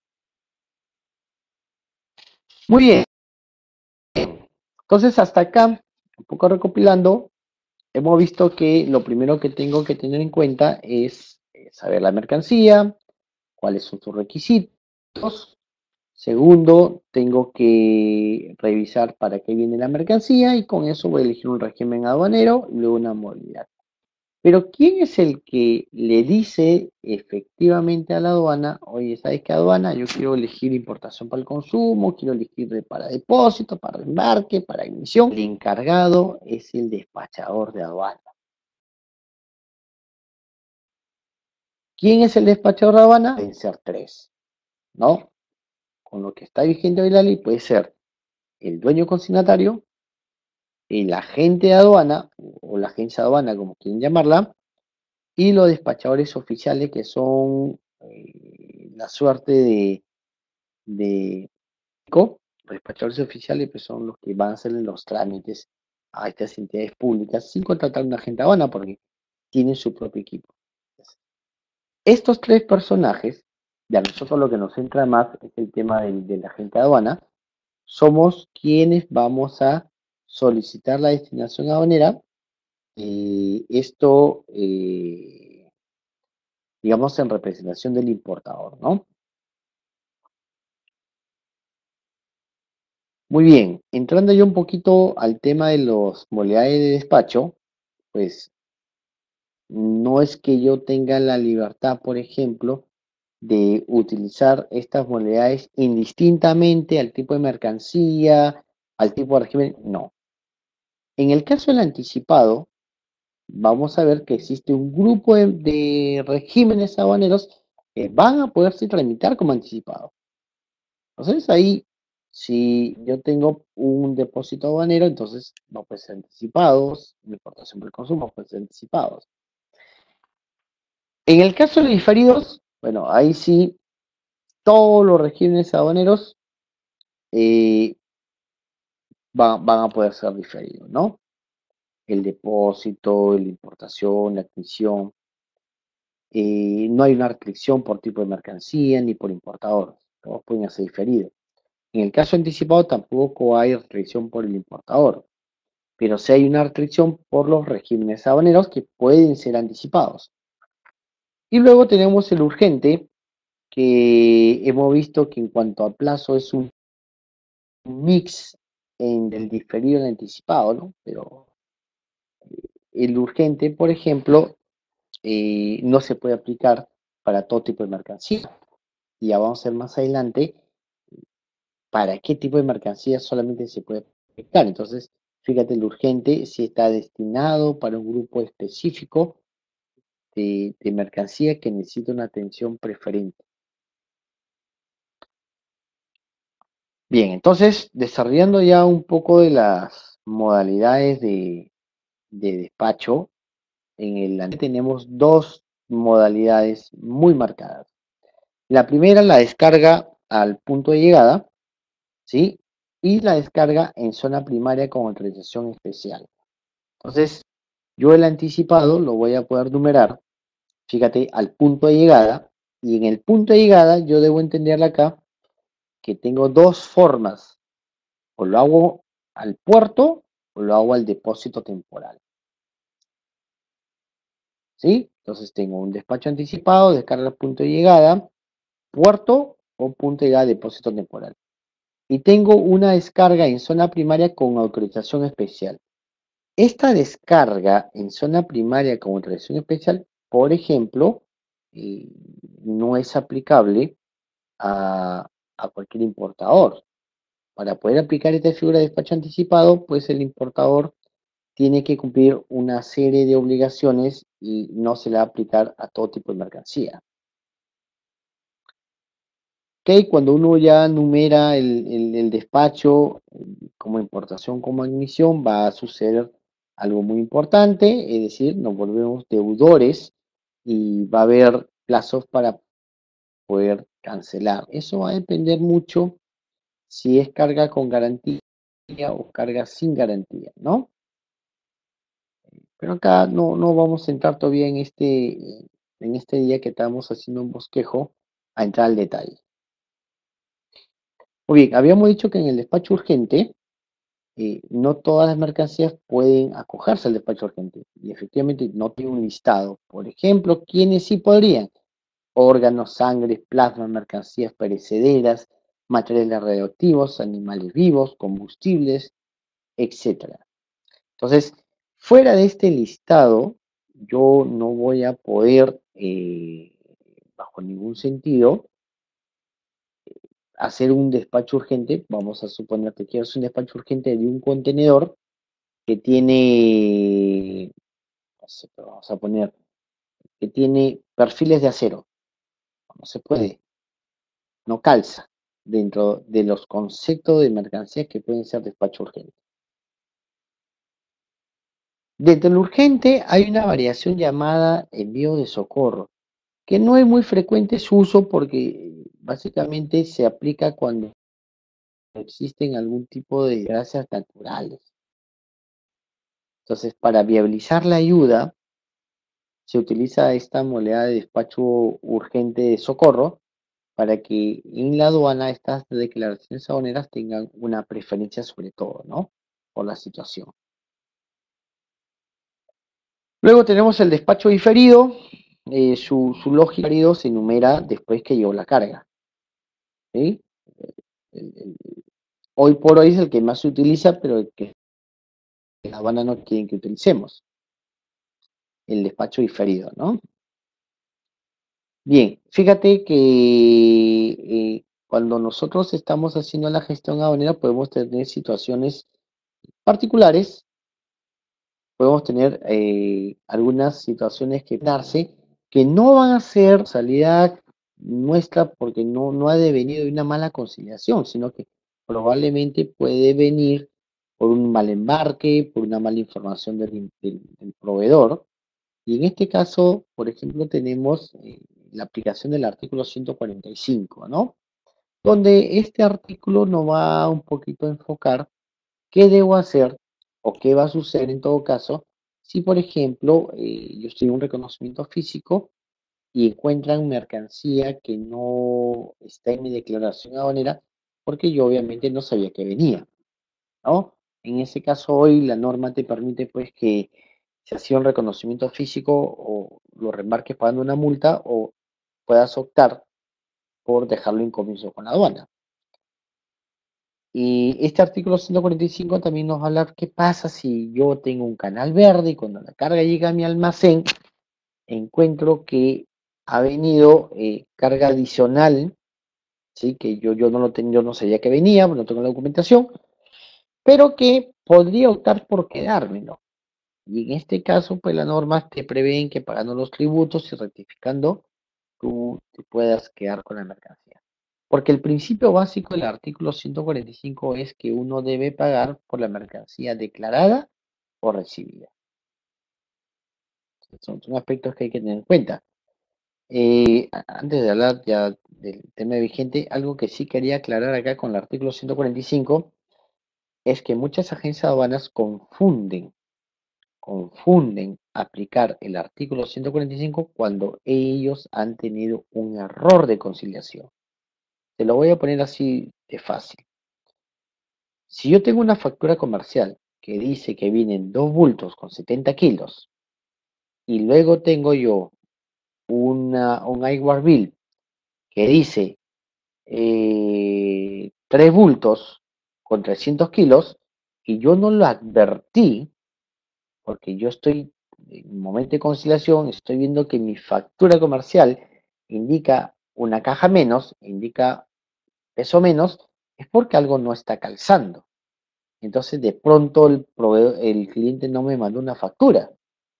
[SPEAKER 1] Muy bien, entonces hasta acá, un poco recopilando, hemos visto que lo primero que tengo que tener en cuenta es eh, saber la mercancía, cuáles son sus requisitos. Segundo, tengo que revisar para qué viene la mercancía y con eso voy a elegir un régimen aduanero y luego una modalidad. Pero ¿quién es el que le dice efectivamente a la aduana, oye, ¿sabes qué aduana? Yo quiero elegir importación para el consumo, quiero elegir de- para depósito, para embarque, para emisión? El encargado es el despachador de aduana. ¿Quién es el despachador de aduana? Pueden ser tres, ¿no? Con lo que está vigente hoy la ley puede ser el dueño consignatario, el agente de aduana o la agencia de aduana, como quieren llamarla, y los despachadores oficiales que son eh, la suerte de, de despachadores oficiales, pues son los que van a hacer los trámites a estas entidades públicas sin contratar a un agente de aduana porque tienen su propio equipo. Estos tres personajes, y a nosotros lo que nos centra más es el tema del, del agente de aduana, somos quienes vamos a solicitar la destinación aduanera. Eh, esto, eh, digamos, en representación del importador, ¿no? Muy bien, entrando yo un poquito al tema de los modalidades de despacho, pues no es que yo tenga la libertad, por ejemplo, de utilizar estas modalidades indistintamente al tipo de mercancía, al tipo de régimen, no. En el caso del anticipado, vamos a ver que existe un grupo de, de regímenes aduaneros que van a poderse tramitar como anticipado. Entonces ahí, si yo tengo un depósito aduanero, entonces no puede ser anticipados, la importación por el consumo puede ser anticipados. En el caso de diferidos, bueno, ahí sí, todos los regímenes aduaneros eh, van, van a poder ser diferidos, ¿no? El depósito, la importación, la adquisición. Eh, no hay una restricción por tipo de mercancía ni por importador. Todos pueden ser diferidos. En el caso anticipado tampoco hay restricción por el importador, pero sí hay una restricción por los regímenes aduaneros que pueden ser anticipados. Y luego tenemos el urgente, que hemos visto que en cuanto a plazo es un mix en el diferido y el anticipado, ¿no? Pero el urgente, por ejemplo, eh, no se puede aplicar para todo tipo de mercancía. Y ya vamos a ver más adelante para qué tipo de mercancía solamente se puede aplicar. Entonces, fíjate, el urgente si está destinado para un grupo específico de, de mercancía que necesita una atención preferente. Bien, entonces, desarrollando ya un poco de las modalidades de, de despacho, en el ANDE tenemos dos modalidades muy marcadas. La primera, la descarga al punto de llegada, ¿sí? Y la descarga en zona primaria con autorización especial. Entonces, yo el anticipado lo voy a poder numerar, fíjate, al punto de llegada, y en el punto de llegada yo debo entenderle acá que tengo dos formas, o lo hago al puerto o lo hago al depósito temporal, ¿sí? Entonces tengo un despacho anticipado, descarga al punto de llegada, puerto o punto de llegada, depósito temporal. Y tengo una descarga en zona primaria con autorización especial. Esta descarga en zona primaria con autorización especial, por ejemplo, eh, no es aplicable a, a cualquier importador. Para poder aplicar esta figura de despacho anticipado, pues el importador tiene que cumplir una serie de obligaciones y no se le va a aplicar a todo tipo de mercancía. Ok, cuando uno ya numera el, el- el despacho como importación, como admisión, va a suceder algo muy importante, es decir, nos volvemos deudores y va a haber plazos para poder cancelar. Eso va a depender mucho si es carga con garantía o carga sin garantía, ¿no? Pero acá no, no vamos a entrar todavía en este, en este día que estamos haciendo un bosquejo a entrar al detalle. Muy bien, habíamos dicho que en el despacho urgente eh, no todas las mercancías pueden acogerse al despacho urgente y efectivamente no tiene un listado. Por ejemplo, ¿quiénes sí podrían? Órganos, sangre, plasma, mercancías perecederas, materiales radioactivos, animales vivos, combustibles, etcétera. Entonces, fuera de este listado, yo no voy a poder, eh, bajo ningún sentido, hacer un despacho urgente. Vamos a suponer que quiero hacer un despacho urgente de un contenedor que tiene, no sé, pero vamos a poner, que tiene perfiles de acero. No se puede, no calza dentro de los conceptos de mercancías que pueden ser despacho urgente. Dentro del urgente hay una variación llamada envío de socorro, que no es muy frecuente su uso porque básicamente se aplica cuando existen algún tipo de desgracias naturales. Entonces, para viabilizar la ayuda, se utiliza esta modalidad de despacho urgente de socorro para que en la aduana estas declaraciones aduaneras tengan una preferencia sobre todo, ¿no? Por la situación. Luego tenemos el despacho diferido. Eh, su, su lógica diferido se enumera después que llegó la carga, ¿sí? El- el- hoy por hoy es el que más se utiliza, pero el que la aduana no quieren que utilicemos, el despacho diferido, ¿no? Bien, fíjate que eh, cuando nosotros estamos haciendo la gestión aduanera podemos tener situaciones particulares, podemos tener eh, algunas situaciones que darse que no van a ser salida nuestra porque no, no ha devenido de una mala conciliación, sino que probablemente puede venir por un mal embarque, por una mala información del, del- del proveedor. Y en este caso, por ejemplo, tenemos eh, la aplicación del artículo ciento cuarenta y cinco, ¿no? Donde este artículo nos va un poquito a enfocar qué debo hacer o qué va a suceder en todo caso si, por ejemplo, eh, yo estoy en un reconocimiento físico y encuentran mercancía que no está en mi declaración aduanera porque yo obviamente no sabía que venía, ¿no? En ese caso hoy la norma te permite pues que se hacía un reconocimiento físico o lo reembarques pagando una multa o puedas optar por dejarlo en comienzo con la aduana. Y este artículo ciento cuarenta y cinco también nos va a hablar qué pasa si yo tengo un canal verde y cuando la carga llega a mi almacén encuentro que ha venido eh, carga adicional, ¿sí? Que yo, yo, no lo ten, yo no sabía que venía, no tengo la documentación, pero que podría optar por quedármelo. Y en este caso, pues las normas te prevén que pagando los tributos y rectificando, tú te puedas quedar con la mercancía. Porque el principio básico del artículo ciento cuarenta y cinco es que uno debe pagar por la mercancía declarada o recibida. Son, son aspectos que hay que tener en cuenta. Eh, antes de hablar ya del tema vigente, algo que sí quería aclarar acá con el artículo ciento cuarenta y cinco es que muchas agencias aduanas confunden, confunden aplicar el artículo ciento cuarenta y cinco cuando ellos han tenido un error de conciliación. Te lo voy a poner así de fácil. Si yo tengo una factura comercial que dice que vienen dos bultos con setenta kilos y luego tengo yo una, un iWare Bill que dice eh, tres bultos con trescientos kilos y yo no lo advertí porque yo estoy en un momento de conciliación, estoy viendo que mi factura comercial indica una caja menos, indica peso menos, es porque algo no está calzando. Entonces de pronto el, proveedor, el cliente no me mandó una factura.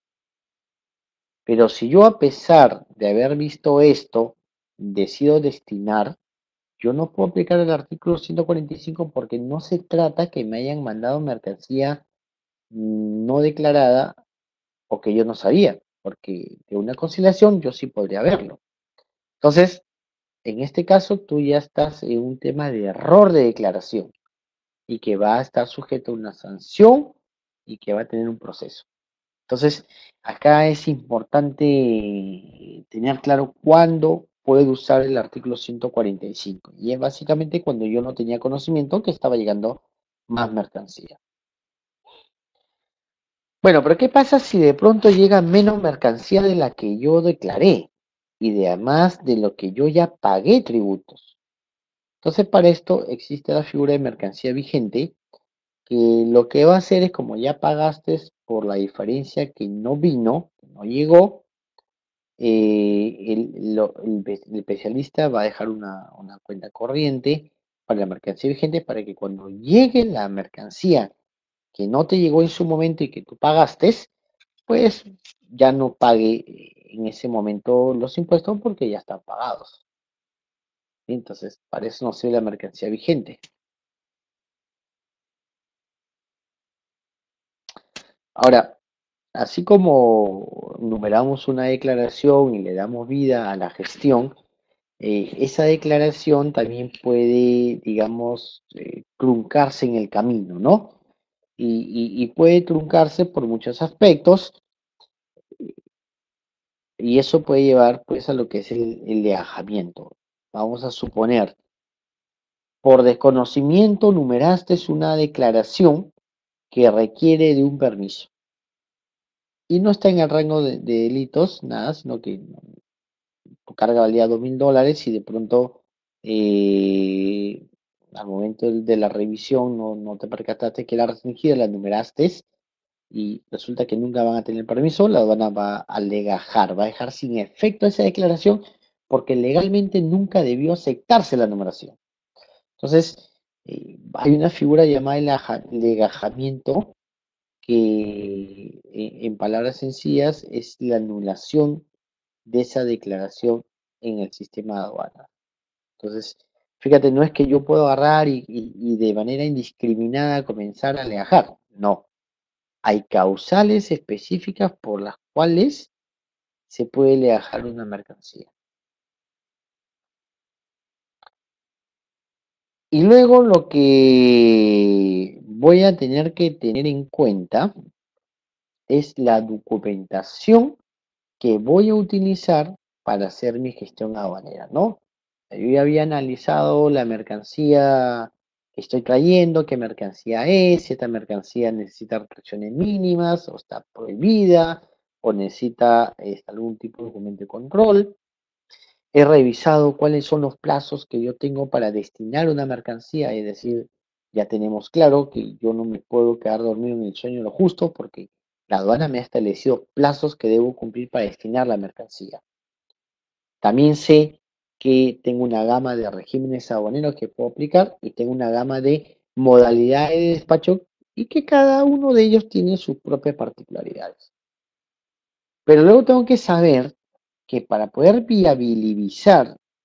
[SPEAKER 1] Pero si yo a pesar de haber visto esto, decido destinar, yo no puedo aplicar el artículo ciento cuarenta y cinco porque no se trata que me hayan mandado mercancía no declarada o que yo no sabía, porque de una conciliación yo sí podría verlo. Entonces, en este caso tú ya estás en un tema de error de declaración y que va a estar sujeto a una sanción y que va a tener un proceso. Entonces, acá es importante tener claro cuándo puedo usar el artículo ciento cuarenta y cinco. Y es básicamente cuando yo no tenía conocimiento que estaba llegando más mercancía. Bueno, pero ¿qué pasa si de pronto llega menos mercancía de la que yo declaré? Y de además de lo que yo ya pagué tributos. Entonces, para esto existe la figura de mercancía vigente, que lo que va a hacer es como ya pagaste por la diferencia que no vino, que no llegó, eh, el, lo- el pe- el especialista va a dejar una, una cuenta corriente para la mercancía vigente para que cuando llegue la mercancía que no te llegó en su momento y que tú pagaste, pues ya no pague eh, en ese momento los impuestos porque ya están pagados. Entonces, para eso no sirve la mercancía vigente. Ahora, así como numeramos una declaración y le damos vida a la gestión, eh, esa declaración también puede, digamos, eh, truncarse en el camino, ¿no? Y, y- y puede truncarse por muchos aspectos y eso puede llevar pues a lo que es el, el leajamiento. Vamos a suponer, por desconocimiento numeraste una declaración que requiere de un permiso y no está en el rango de, de delitos, nada, sino que tu carga valía dos mil dólares y de pronto eh, al momento de, de la revisión no, no te percataste que era restringida, la numeraste y resulta que nunca van a tener permiso, la aduana va a legajar, va a dejar sin efecto esa declaración porque legalmente nunca debió aceptarse la numeración. Entonces, eh, hay una figura llamada el aja- legajamiento que eh, en palabras sencillas es la anulación de esa declaración en el sistema de aduana. Entonces, fíjate, no es que yo puedo agarrar y, y- y de manera indiscriminada comenzar a alejar, no. Hay causales específicas por las cuales se puede alejar una mercancía. Y luego lo que voy a tener que tener en cuenta es la documentación que voy a utilizar para hacer mi gestión aduanera, ¿no? Yo ya había analizado la mercancía que estoy trayendo, qué mercancía es, si esta mercancía necesita restricciones mínimas o está prohibida o necesita este, algún tipo de documento de control. He revisado cuáles son los plazos que yo tengo para destinar una mercancía, es decir, ya tenemos claro que yo no me puedo quedar dormido en el sueño de lo justo porque la aduana me ha establecido plazos que debo cumplir para destinar la mercancía. También sé que tengo una gama de regímenes aduaneros que puedo aplicar y tengo una gama de modalidades de despacho y que cada uno de ellos tiene sus propias particularidades. Pero luego tengo que saber que para poder viabilizar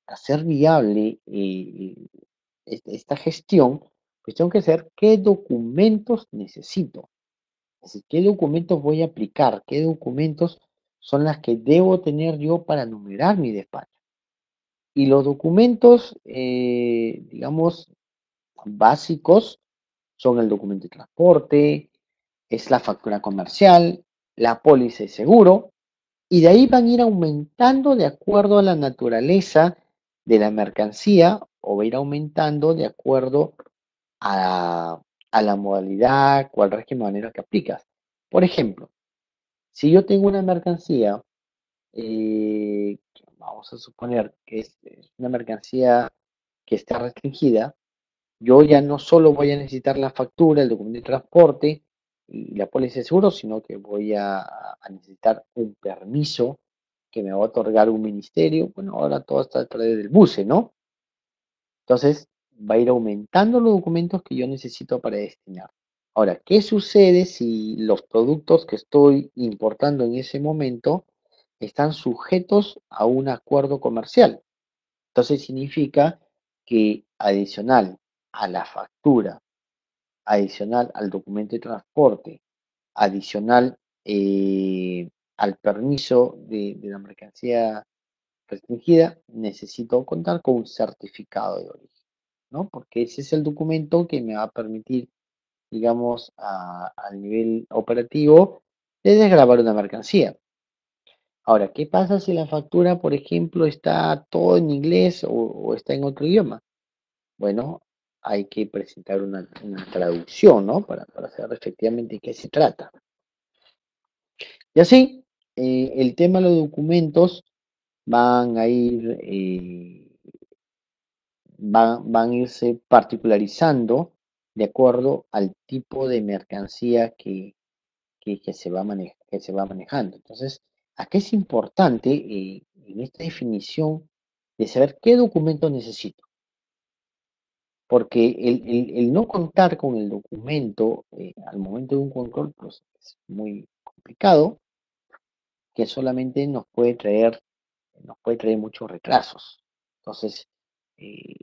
[SPEAKER 1] hacer viable eh, este- esta gestión, pues tengo que saber qué documentos necesito. Es decir, qué documentos voy a aplicar, qué documentos son las que debo tener yo para numerar mi despacho. Y los documentos, eh, digamos, básicos son el documento de transporte, es la factura comercial, la póliza de seguro, y de ahí van a ir aumentando de acuerdo a la naturaleza de la mercancía o va a ir aumentando de acuerdo a, a la modalidad o al régimen manera que aplicas. Por ejemplo, si yo tengo una mercancía, eh, vamos a suponer que es es una mercancía que está restringida, yo ya no solo voy a necesitar la factura, el documento de transporte y la póliza de seguro, sino que voy a, a necesitar un permiso que me va a otorgar un ministerio. Bueno, ahora todo está a través del buce, ¿no? Entonces, va a ir aumentando los documentos que yo necesito para destinar. Ahora, ¿qué sucede si los productos que estoy importando en ese momento están sujetos a un acuerdo comercial? Entonces significa que adicional a la factura, adicional al documento de transporte, adicional eh, al permiso de, de la mercancía restringida, necesito contar con un certificado de origen, ¿no? Porque ese es el documento que me va a permitir, digamos, a, a nivel operativo, de desgravar una mercancía. Ahora, ¿qué pasa si la factura, por ejemplo, está todo en inglés o, o está en otro idioma? Bueno, hay que presentar una, una traducción, ¿no? Para, para saber efectivamente de qué se trata. Y así, eh, el tema de los documentos van a ir, eh, van, van a irse particularizando de acuerdo al tipo de mercancía que, que, que se va mane- que se va manejando. Entonces, aquí es importante eh, en esta definición de saber qué documento necesito. Porque el, el- el no contar con el documento eh, al momento de un control, pues es muy complicado, que solamente nos puede traer, nos puede traer muchos retrasos. Entonces, eh,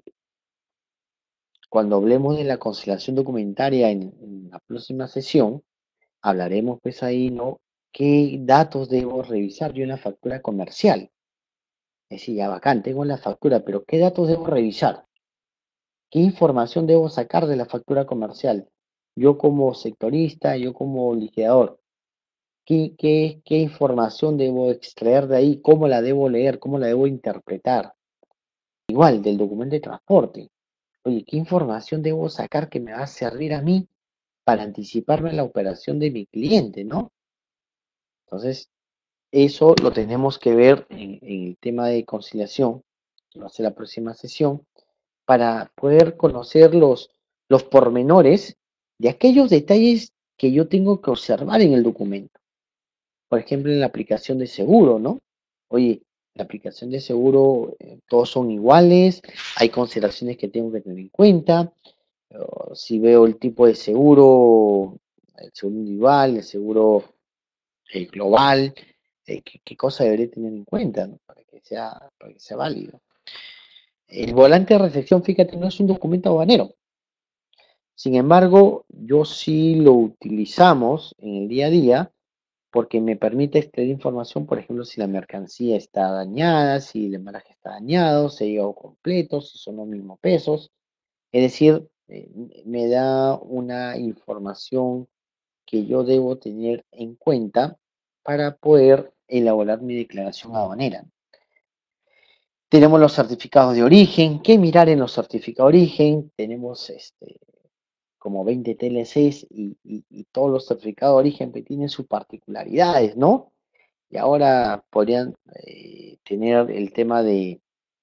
[SPEAKER 1] cuando hablemos de la conciliación documentaria en, en la próxima sesión, hablaremos pues ahí, ¿no? ¿Qué datos debo revisar yo en la factura comercial? Es decir, ya bacán, tengo la factura, pero ¿qué datos debo revisar? ¿Qué información debo sacar de la factura comercial? Yo como sectorista, yo como liquidador, ¿qué, qué, qué información debo extraer de ahí? ¿Cómo la debo leer? ¿Cómo la debo interpretar? Igual, del documento de transporte. Oye, ¿qué información debo sacar que me va a servir a mí para anticiparme a la operación de mi cliente, ¿no? Entonces, eso lo tenemos que ver en, en el tema de conciliación, que va a ser la próxima sesión, para poder conocer los, los pormenores de aquellos detalles que yo tengo que observar en el documento. Por ejemplo, en la aplicación de seguro, ¿no? Oye, la aplicación de seguro, eh, todos son iguales, hay consideraciones que tengo que tener en cuenta. O si veo el tipo de seguro, el seguro individual, el seguro eh, global, eh, ¿qué, qué cosa debería tener en cuenta, ¿no? Para que sea, para que sea válido. El volante de recepción, fíjate, no es un documento aduanero. Sin embargo, yo sí lo utilizamos en el día a día porque me permite extraer información, por ejemplo, si la mercancía está dañada, si el embalaje está dañado, si ha llegado completo, si son los mismos pesos. Es decir, eh, me da una información que yo debo tener en cuenta para poder elaborar mi declaración aduanera. Tenemos los certificados de origen, qué mirar en los certificados de origen, tenemos este, como veinte T L Cs y, y- y todos los certificados de origen que tienen sus particularidades, ¿no? Y ahora podrían eh, tener el tema de,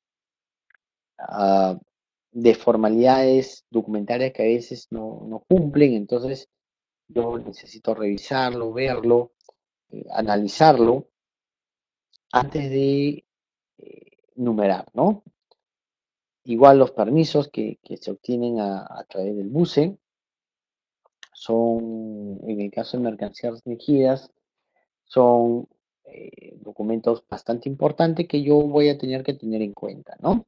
[SPEAKER 1] ah, de formalidades documentarias que a veces no, no cumplen, entonces yo necesito revisarlo, verlo, eh, analizarlo antes de eh, numerar, ¿no? Igual los permisos que, que se obtienen a, a través del buce son, en el caso de mercancías restringidas, son eh, documentos bastante importantes que yo voy a tener que tener en cuenta, ¿no?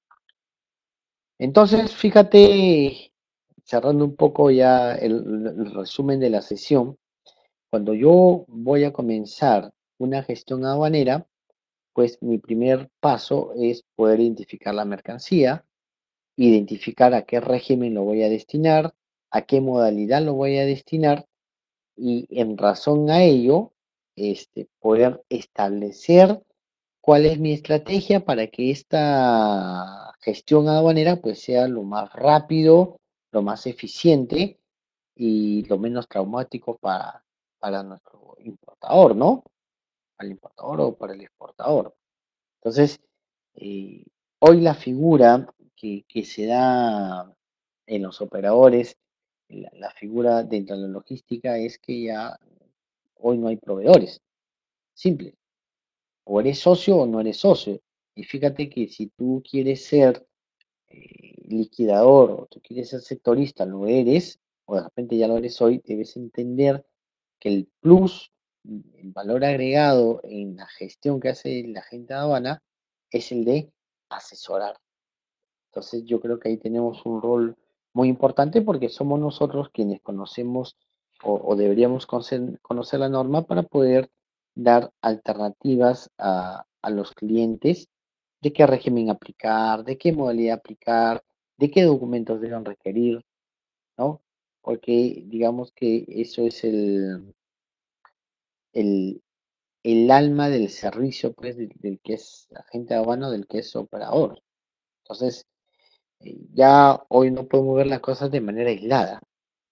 [SPEAKER 1] Entonces, fíjate, cerrando un poco ya el, el resumen de la sesión, cuando yo voy a comenzar una gestión aduanera, pues mi primer paso es poder identificar la mercancía, identificar a qué régimen lo voy a destinar, a qué modalidad lo voy a destinar y en razón a ello, este, poder establecer cuál es mi estrategia para que esta gestión aduanera pues sea lo más rápido, lo más eficiente y lo menos traumático para, para nuestro importador, ¿no? Para el importador o para el exportador. Entonces, eh, hoy la figura que, que se da en los operadores, la, la figura dentro de la logística es que ya hoy no hay proveedores. Simple. O eres socio o no eres socio. Y fíjate que si tú quieres ser eh, liquidador o tú quieres ser sectorista, lo eres, o de repente ya lo eres hoy, debes entender que el plus, el valor agregado en la gestión que hace la gente de aduana es el de asesorar. Entonces yo creo que ahí tenemos un rol muy importante porque somos nosotros quienes conocemos o, o deberíamos conocer, conocer la norma para poder dar alternativas a, a los clientes de qué régimen aplicar, de qué modalidad aplicar, de qué documentos deben requerir, ¿no? Porque digamos que eso es el, el, el alma del servicio, pues, del, del que es agente de aduana, del que es operador. Entonces, eh, ya hoy no podemos ver las cosas de manera aislada.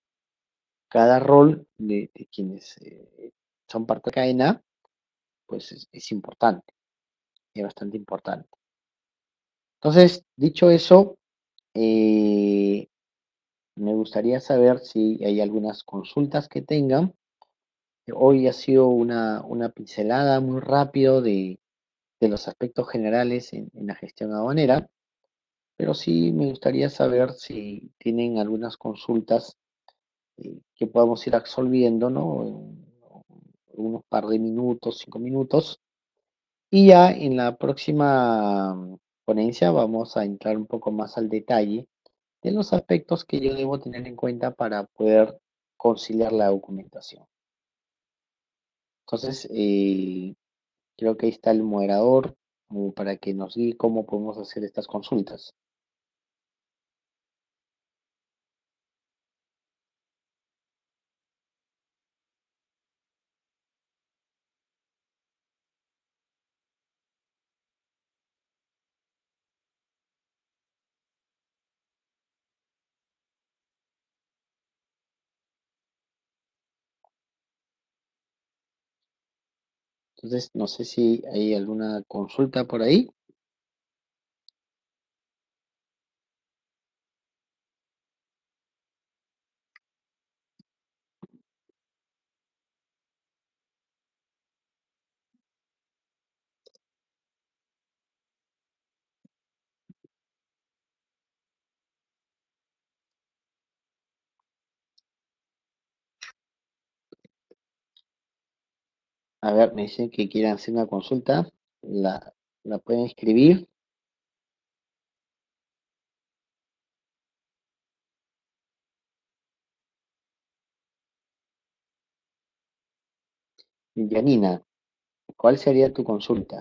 [SPEAKER 1] Cada rol de, de quienes eh, son parte de la cadena, pues es, es importante, es bastante importante. Entonces, dicho eso, eh, me gustaría saber si hay algunas consultas que tengan. Hoy ha sido una, una pincelada muy rápido de, de los aspectos generales en, en la gestión aduanera, pero sí me gustaría saber si tienen algunas consultas eh, que podamos ir absolviendo, ¿no? En unos par de minutos, cinco minutos. Y ya en la próxima mm, ponencia vamos a entrar un poco más al detalle de los aspectos que yo debo tener en cuenta para poder conciliar la documentación. Entonces, eh, creo que ahí está el moderador como para que nos diga cómo podemos hacer estas consultas. Entonces, no sé si hay alguna consulta por ahí. A ver, me dicen que quieren hacer una consulta. La, la pueden escribir. Janina, ¿cuál sería tu consulta?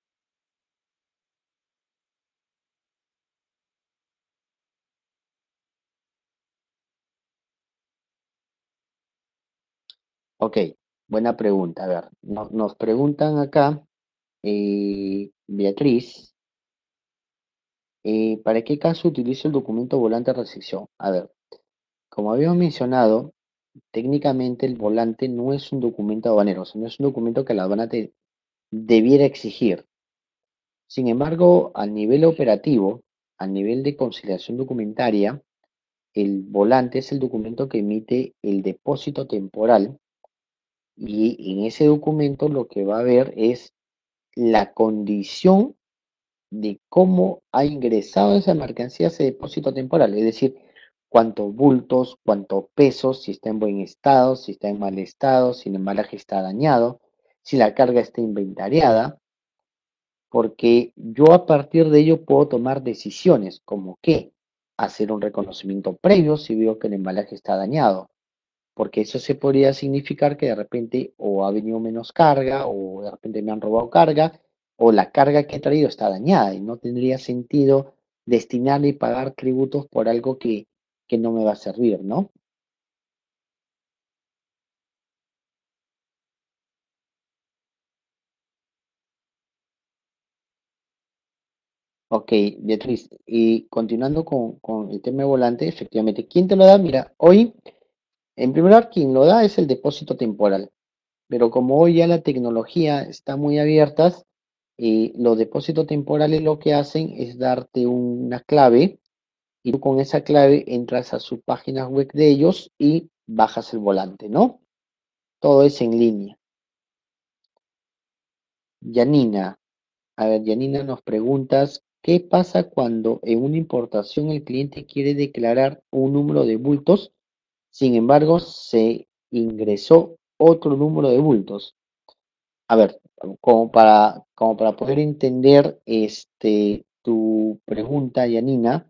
[SPEAKER 1] Ok, buena pregunta. A ver, no- nos preguntan acá, eh, Beatriz, eh, ¿para qué caso utilizo el documento volante de recepción? A ver, como habíamos mencionado, técnicamente el volante no es un documento aduanero, o sea, no es un documento que la aduana te debiera exigir. Sin embargo, a nivel operativo, a nivel de conciliación documentaria, el volante es el documento que emite el depósito temporal y en ese documento lo que va a ver es la condición de cómo ha ingresado esa mercancía a ese depósito temporal, es decir, cuántos bultos, cuántos pesos, si está en buen estado, si está en mal estado, si el embalaje está dañado. si la carga está inventariada, porque yo a partir de ello puedo tomar decisiones como que hacer un reconocimiento previo si veo que el embalaje está dañado, porque eso se podría significar que de repente o ha venido menos carga o de repente me han robado carga o la carga que he traído está dañada y no tendría sentido destinarle y pagar tributos por algo que, que no me va a servir, ¿no? Ok, Beatriz, y continuando con, con el tema de volante, efectivamente, ¿quién te lo da? Mira, hoy, en primer lugar, quien lo da es el depósito temporal, pero como hoy ya la tecnología está muy abierta, eh, los depósitos temporales lo que hacen es darte una clave y tú con esa clave entras a su página web de ellos y bajas el volante, ¿no? Todo es en línea. Yanina, a ver, Yanina nos preguntas, ¿qué pasa cuando en una importación el cliente quiere declarar un número de bultos? Sin embargo, se ingresó otro número de bultos. A ver, como para, como para poder entender este, tu pregunta, Yanina,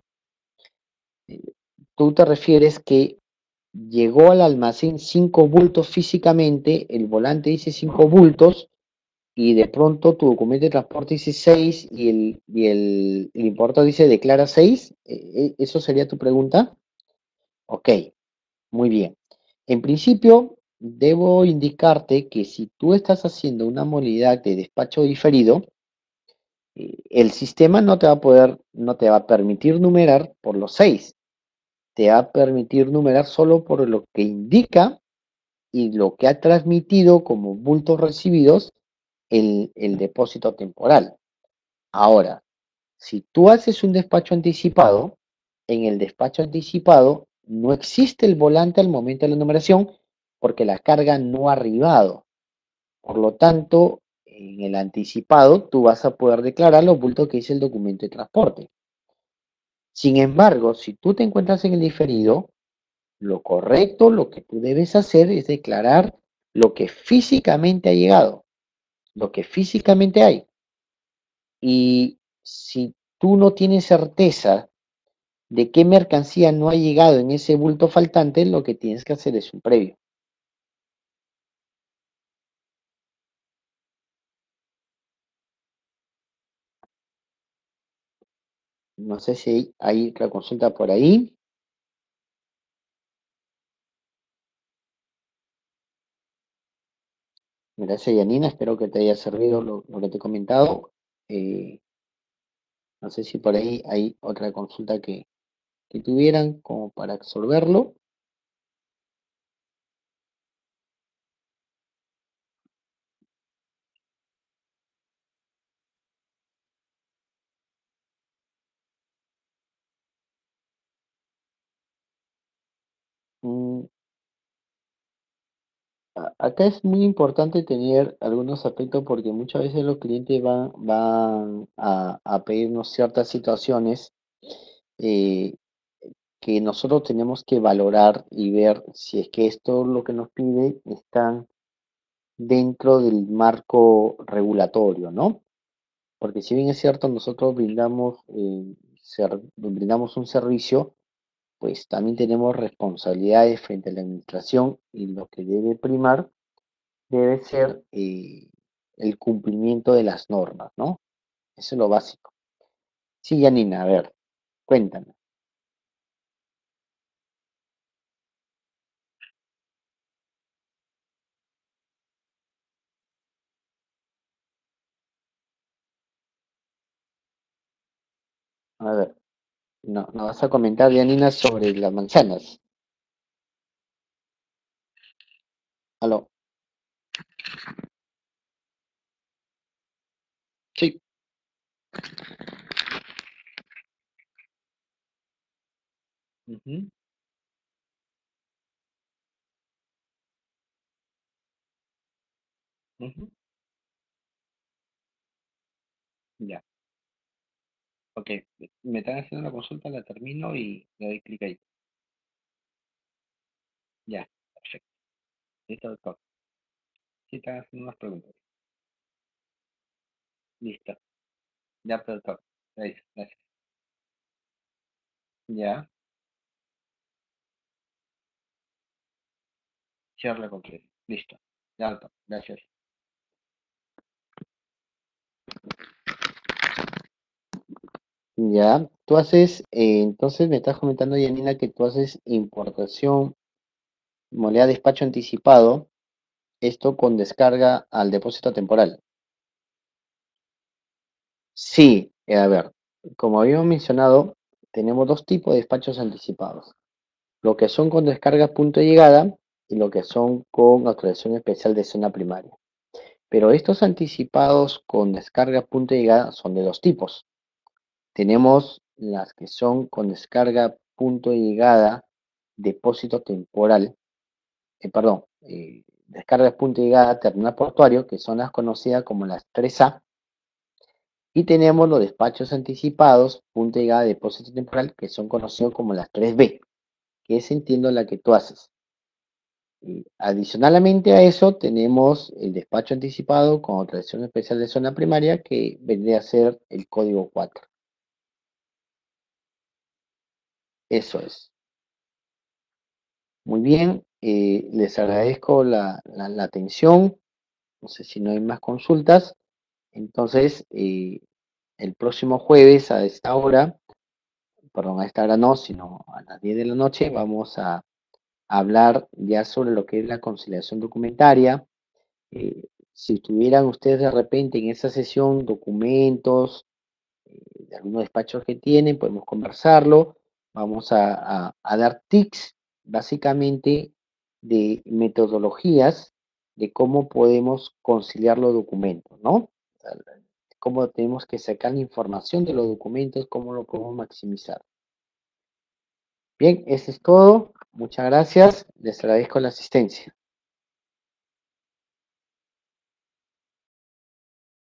[SPEAKER 1] tú te refieres que llegó al almacén cinco bultos físicamente, el volante dice cinco bultos, y de pronto tu documento de transporte dice seis y el, y el, el importador dice declara seis. ¿Eso sería tu pregunta? Ok, muy bien. En principio, debo indicarte que si tú estás haciendo una modalidad de despacho diferido, eh, el sistema no te va a poder, no te va a permitir numerar por los seis, te va a permitir numerar solo por lo que indica y lo que ha transmitido como bultos recibidos el, el depósito temporal. Ahora, si tú haces un despacho anticipado, en el despacho anticipado no existe el volante al momento de la numeración porque la carga no ha arribado. Por lo tanto, en el anticipado tú vas a poder declarar los bultos que dice el documento de transporte. Sin embargo, si tú te encuentras en el diferido, lo correcto, lo que tú debes hacer es declarar lo que físicamente ha llegado, lo que físicamente hay. Y si tú no tienes certeza de qué mercancía no ha llegado en ese bulto faltante, lo que tienes que hacer es un previo. No sé si hay, hay otra consulta por ahí. Gracias, Yanina. Espero que te haya servido lo, lo que te he comentado. Eh, no sé si por ahí hay otra consulta que, que tuvieran como para resolverlo. Mm, a- Acá es muy importante tener algunos aspectos porque muchas veces los clientes van, van a, a pedirnos ciertas situaciones eh, que nosotros tenemos que valorar y ver si es que esto lo que nos pide está dentro del marco regulatorio, ¿no? Porque si bien es cierto, nosotros brindamos, eh, ser- brindamos un servicio, pues también tenemos responsabilidades frente a la administración y lo que debe primar debe ser eh, el cumplimiento de las normas, ¿no? Eso es lo básico. Sí, Janina, a ver, cuéntame. A ver, no, nos vas a comentar, Janina, sobre las manzanas. Aló. Sí. Ujú, ujú. Ya, ok. Me están haciendo la consulta, la termino y le doy clic ahí. Ya, perfecto. Listo, doctor. Sí, están haciendo unas preguntas. Listo. Ya, doctor. Gracias. Gracias. Ya, cierra la conclusión. Listo. Ya, doctor. Gracias. Ya, tú haces, eh, entonces me estás comentando, Yanina, que tú haces importación, moneda despacho anticipado, esto con descarga al depósito temporal. Sí, eh, a ver, como habíamos mencionado, tenemos dos tipos de despachos anticipados. Lo que son con descarga punto de llegada y lo que son con autorización especial de zona primaria. Pero estos anticipados con descarga punto de llegada son de dos tipos. Tenemos las que son con descarga punto de llegada, depósito temporal, eh, perdón, eh, descarga punto de llegada, terminal portuario, que son las conocidas como las tres A. Y tenemos los despachos anticipados, punto de llegada, depósito temporal, que son conocidos como las tres B, que es entiendo la que tú haces. Y adicionalmente a eso, tenemos el despacho anticipado con autorización especial de zona primaria, que vendría a ser el código cuatro. Eso es. Muy bien, eh, les agradezco la, la- la atención. No sé si no hay más consultas. Entonces, eh, el próximo jueves a esta hora, perdón, a esta hora no, sino a las diez de la noche, vamos a hablar ya sobre lo que es la conciliación documentaria. Eh, si tuvieran ustedes de repente en esa sesión documentos eh, de algunos despachos que tienen, podemos conversarlo. Vamos a, a- a dar tips básicamente de metodologías de cómo podemos conciliar los documentos, ¿no? O sea, cómo tenemos que sacar la información de los documentos, cómo lo podemos maximizar. Bien, eso es todo. Muchas gracias. Les agradezco la asistencia.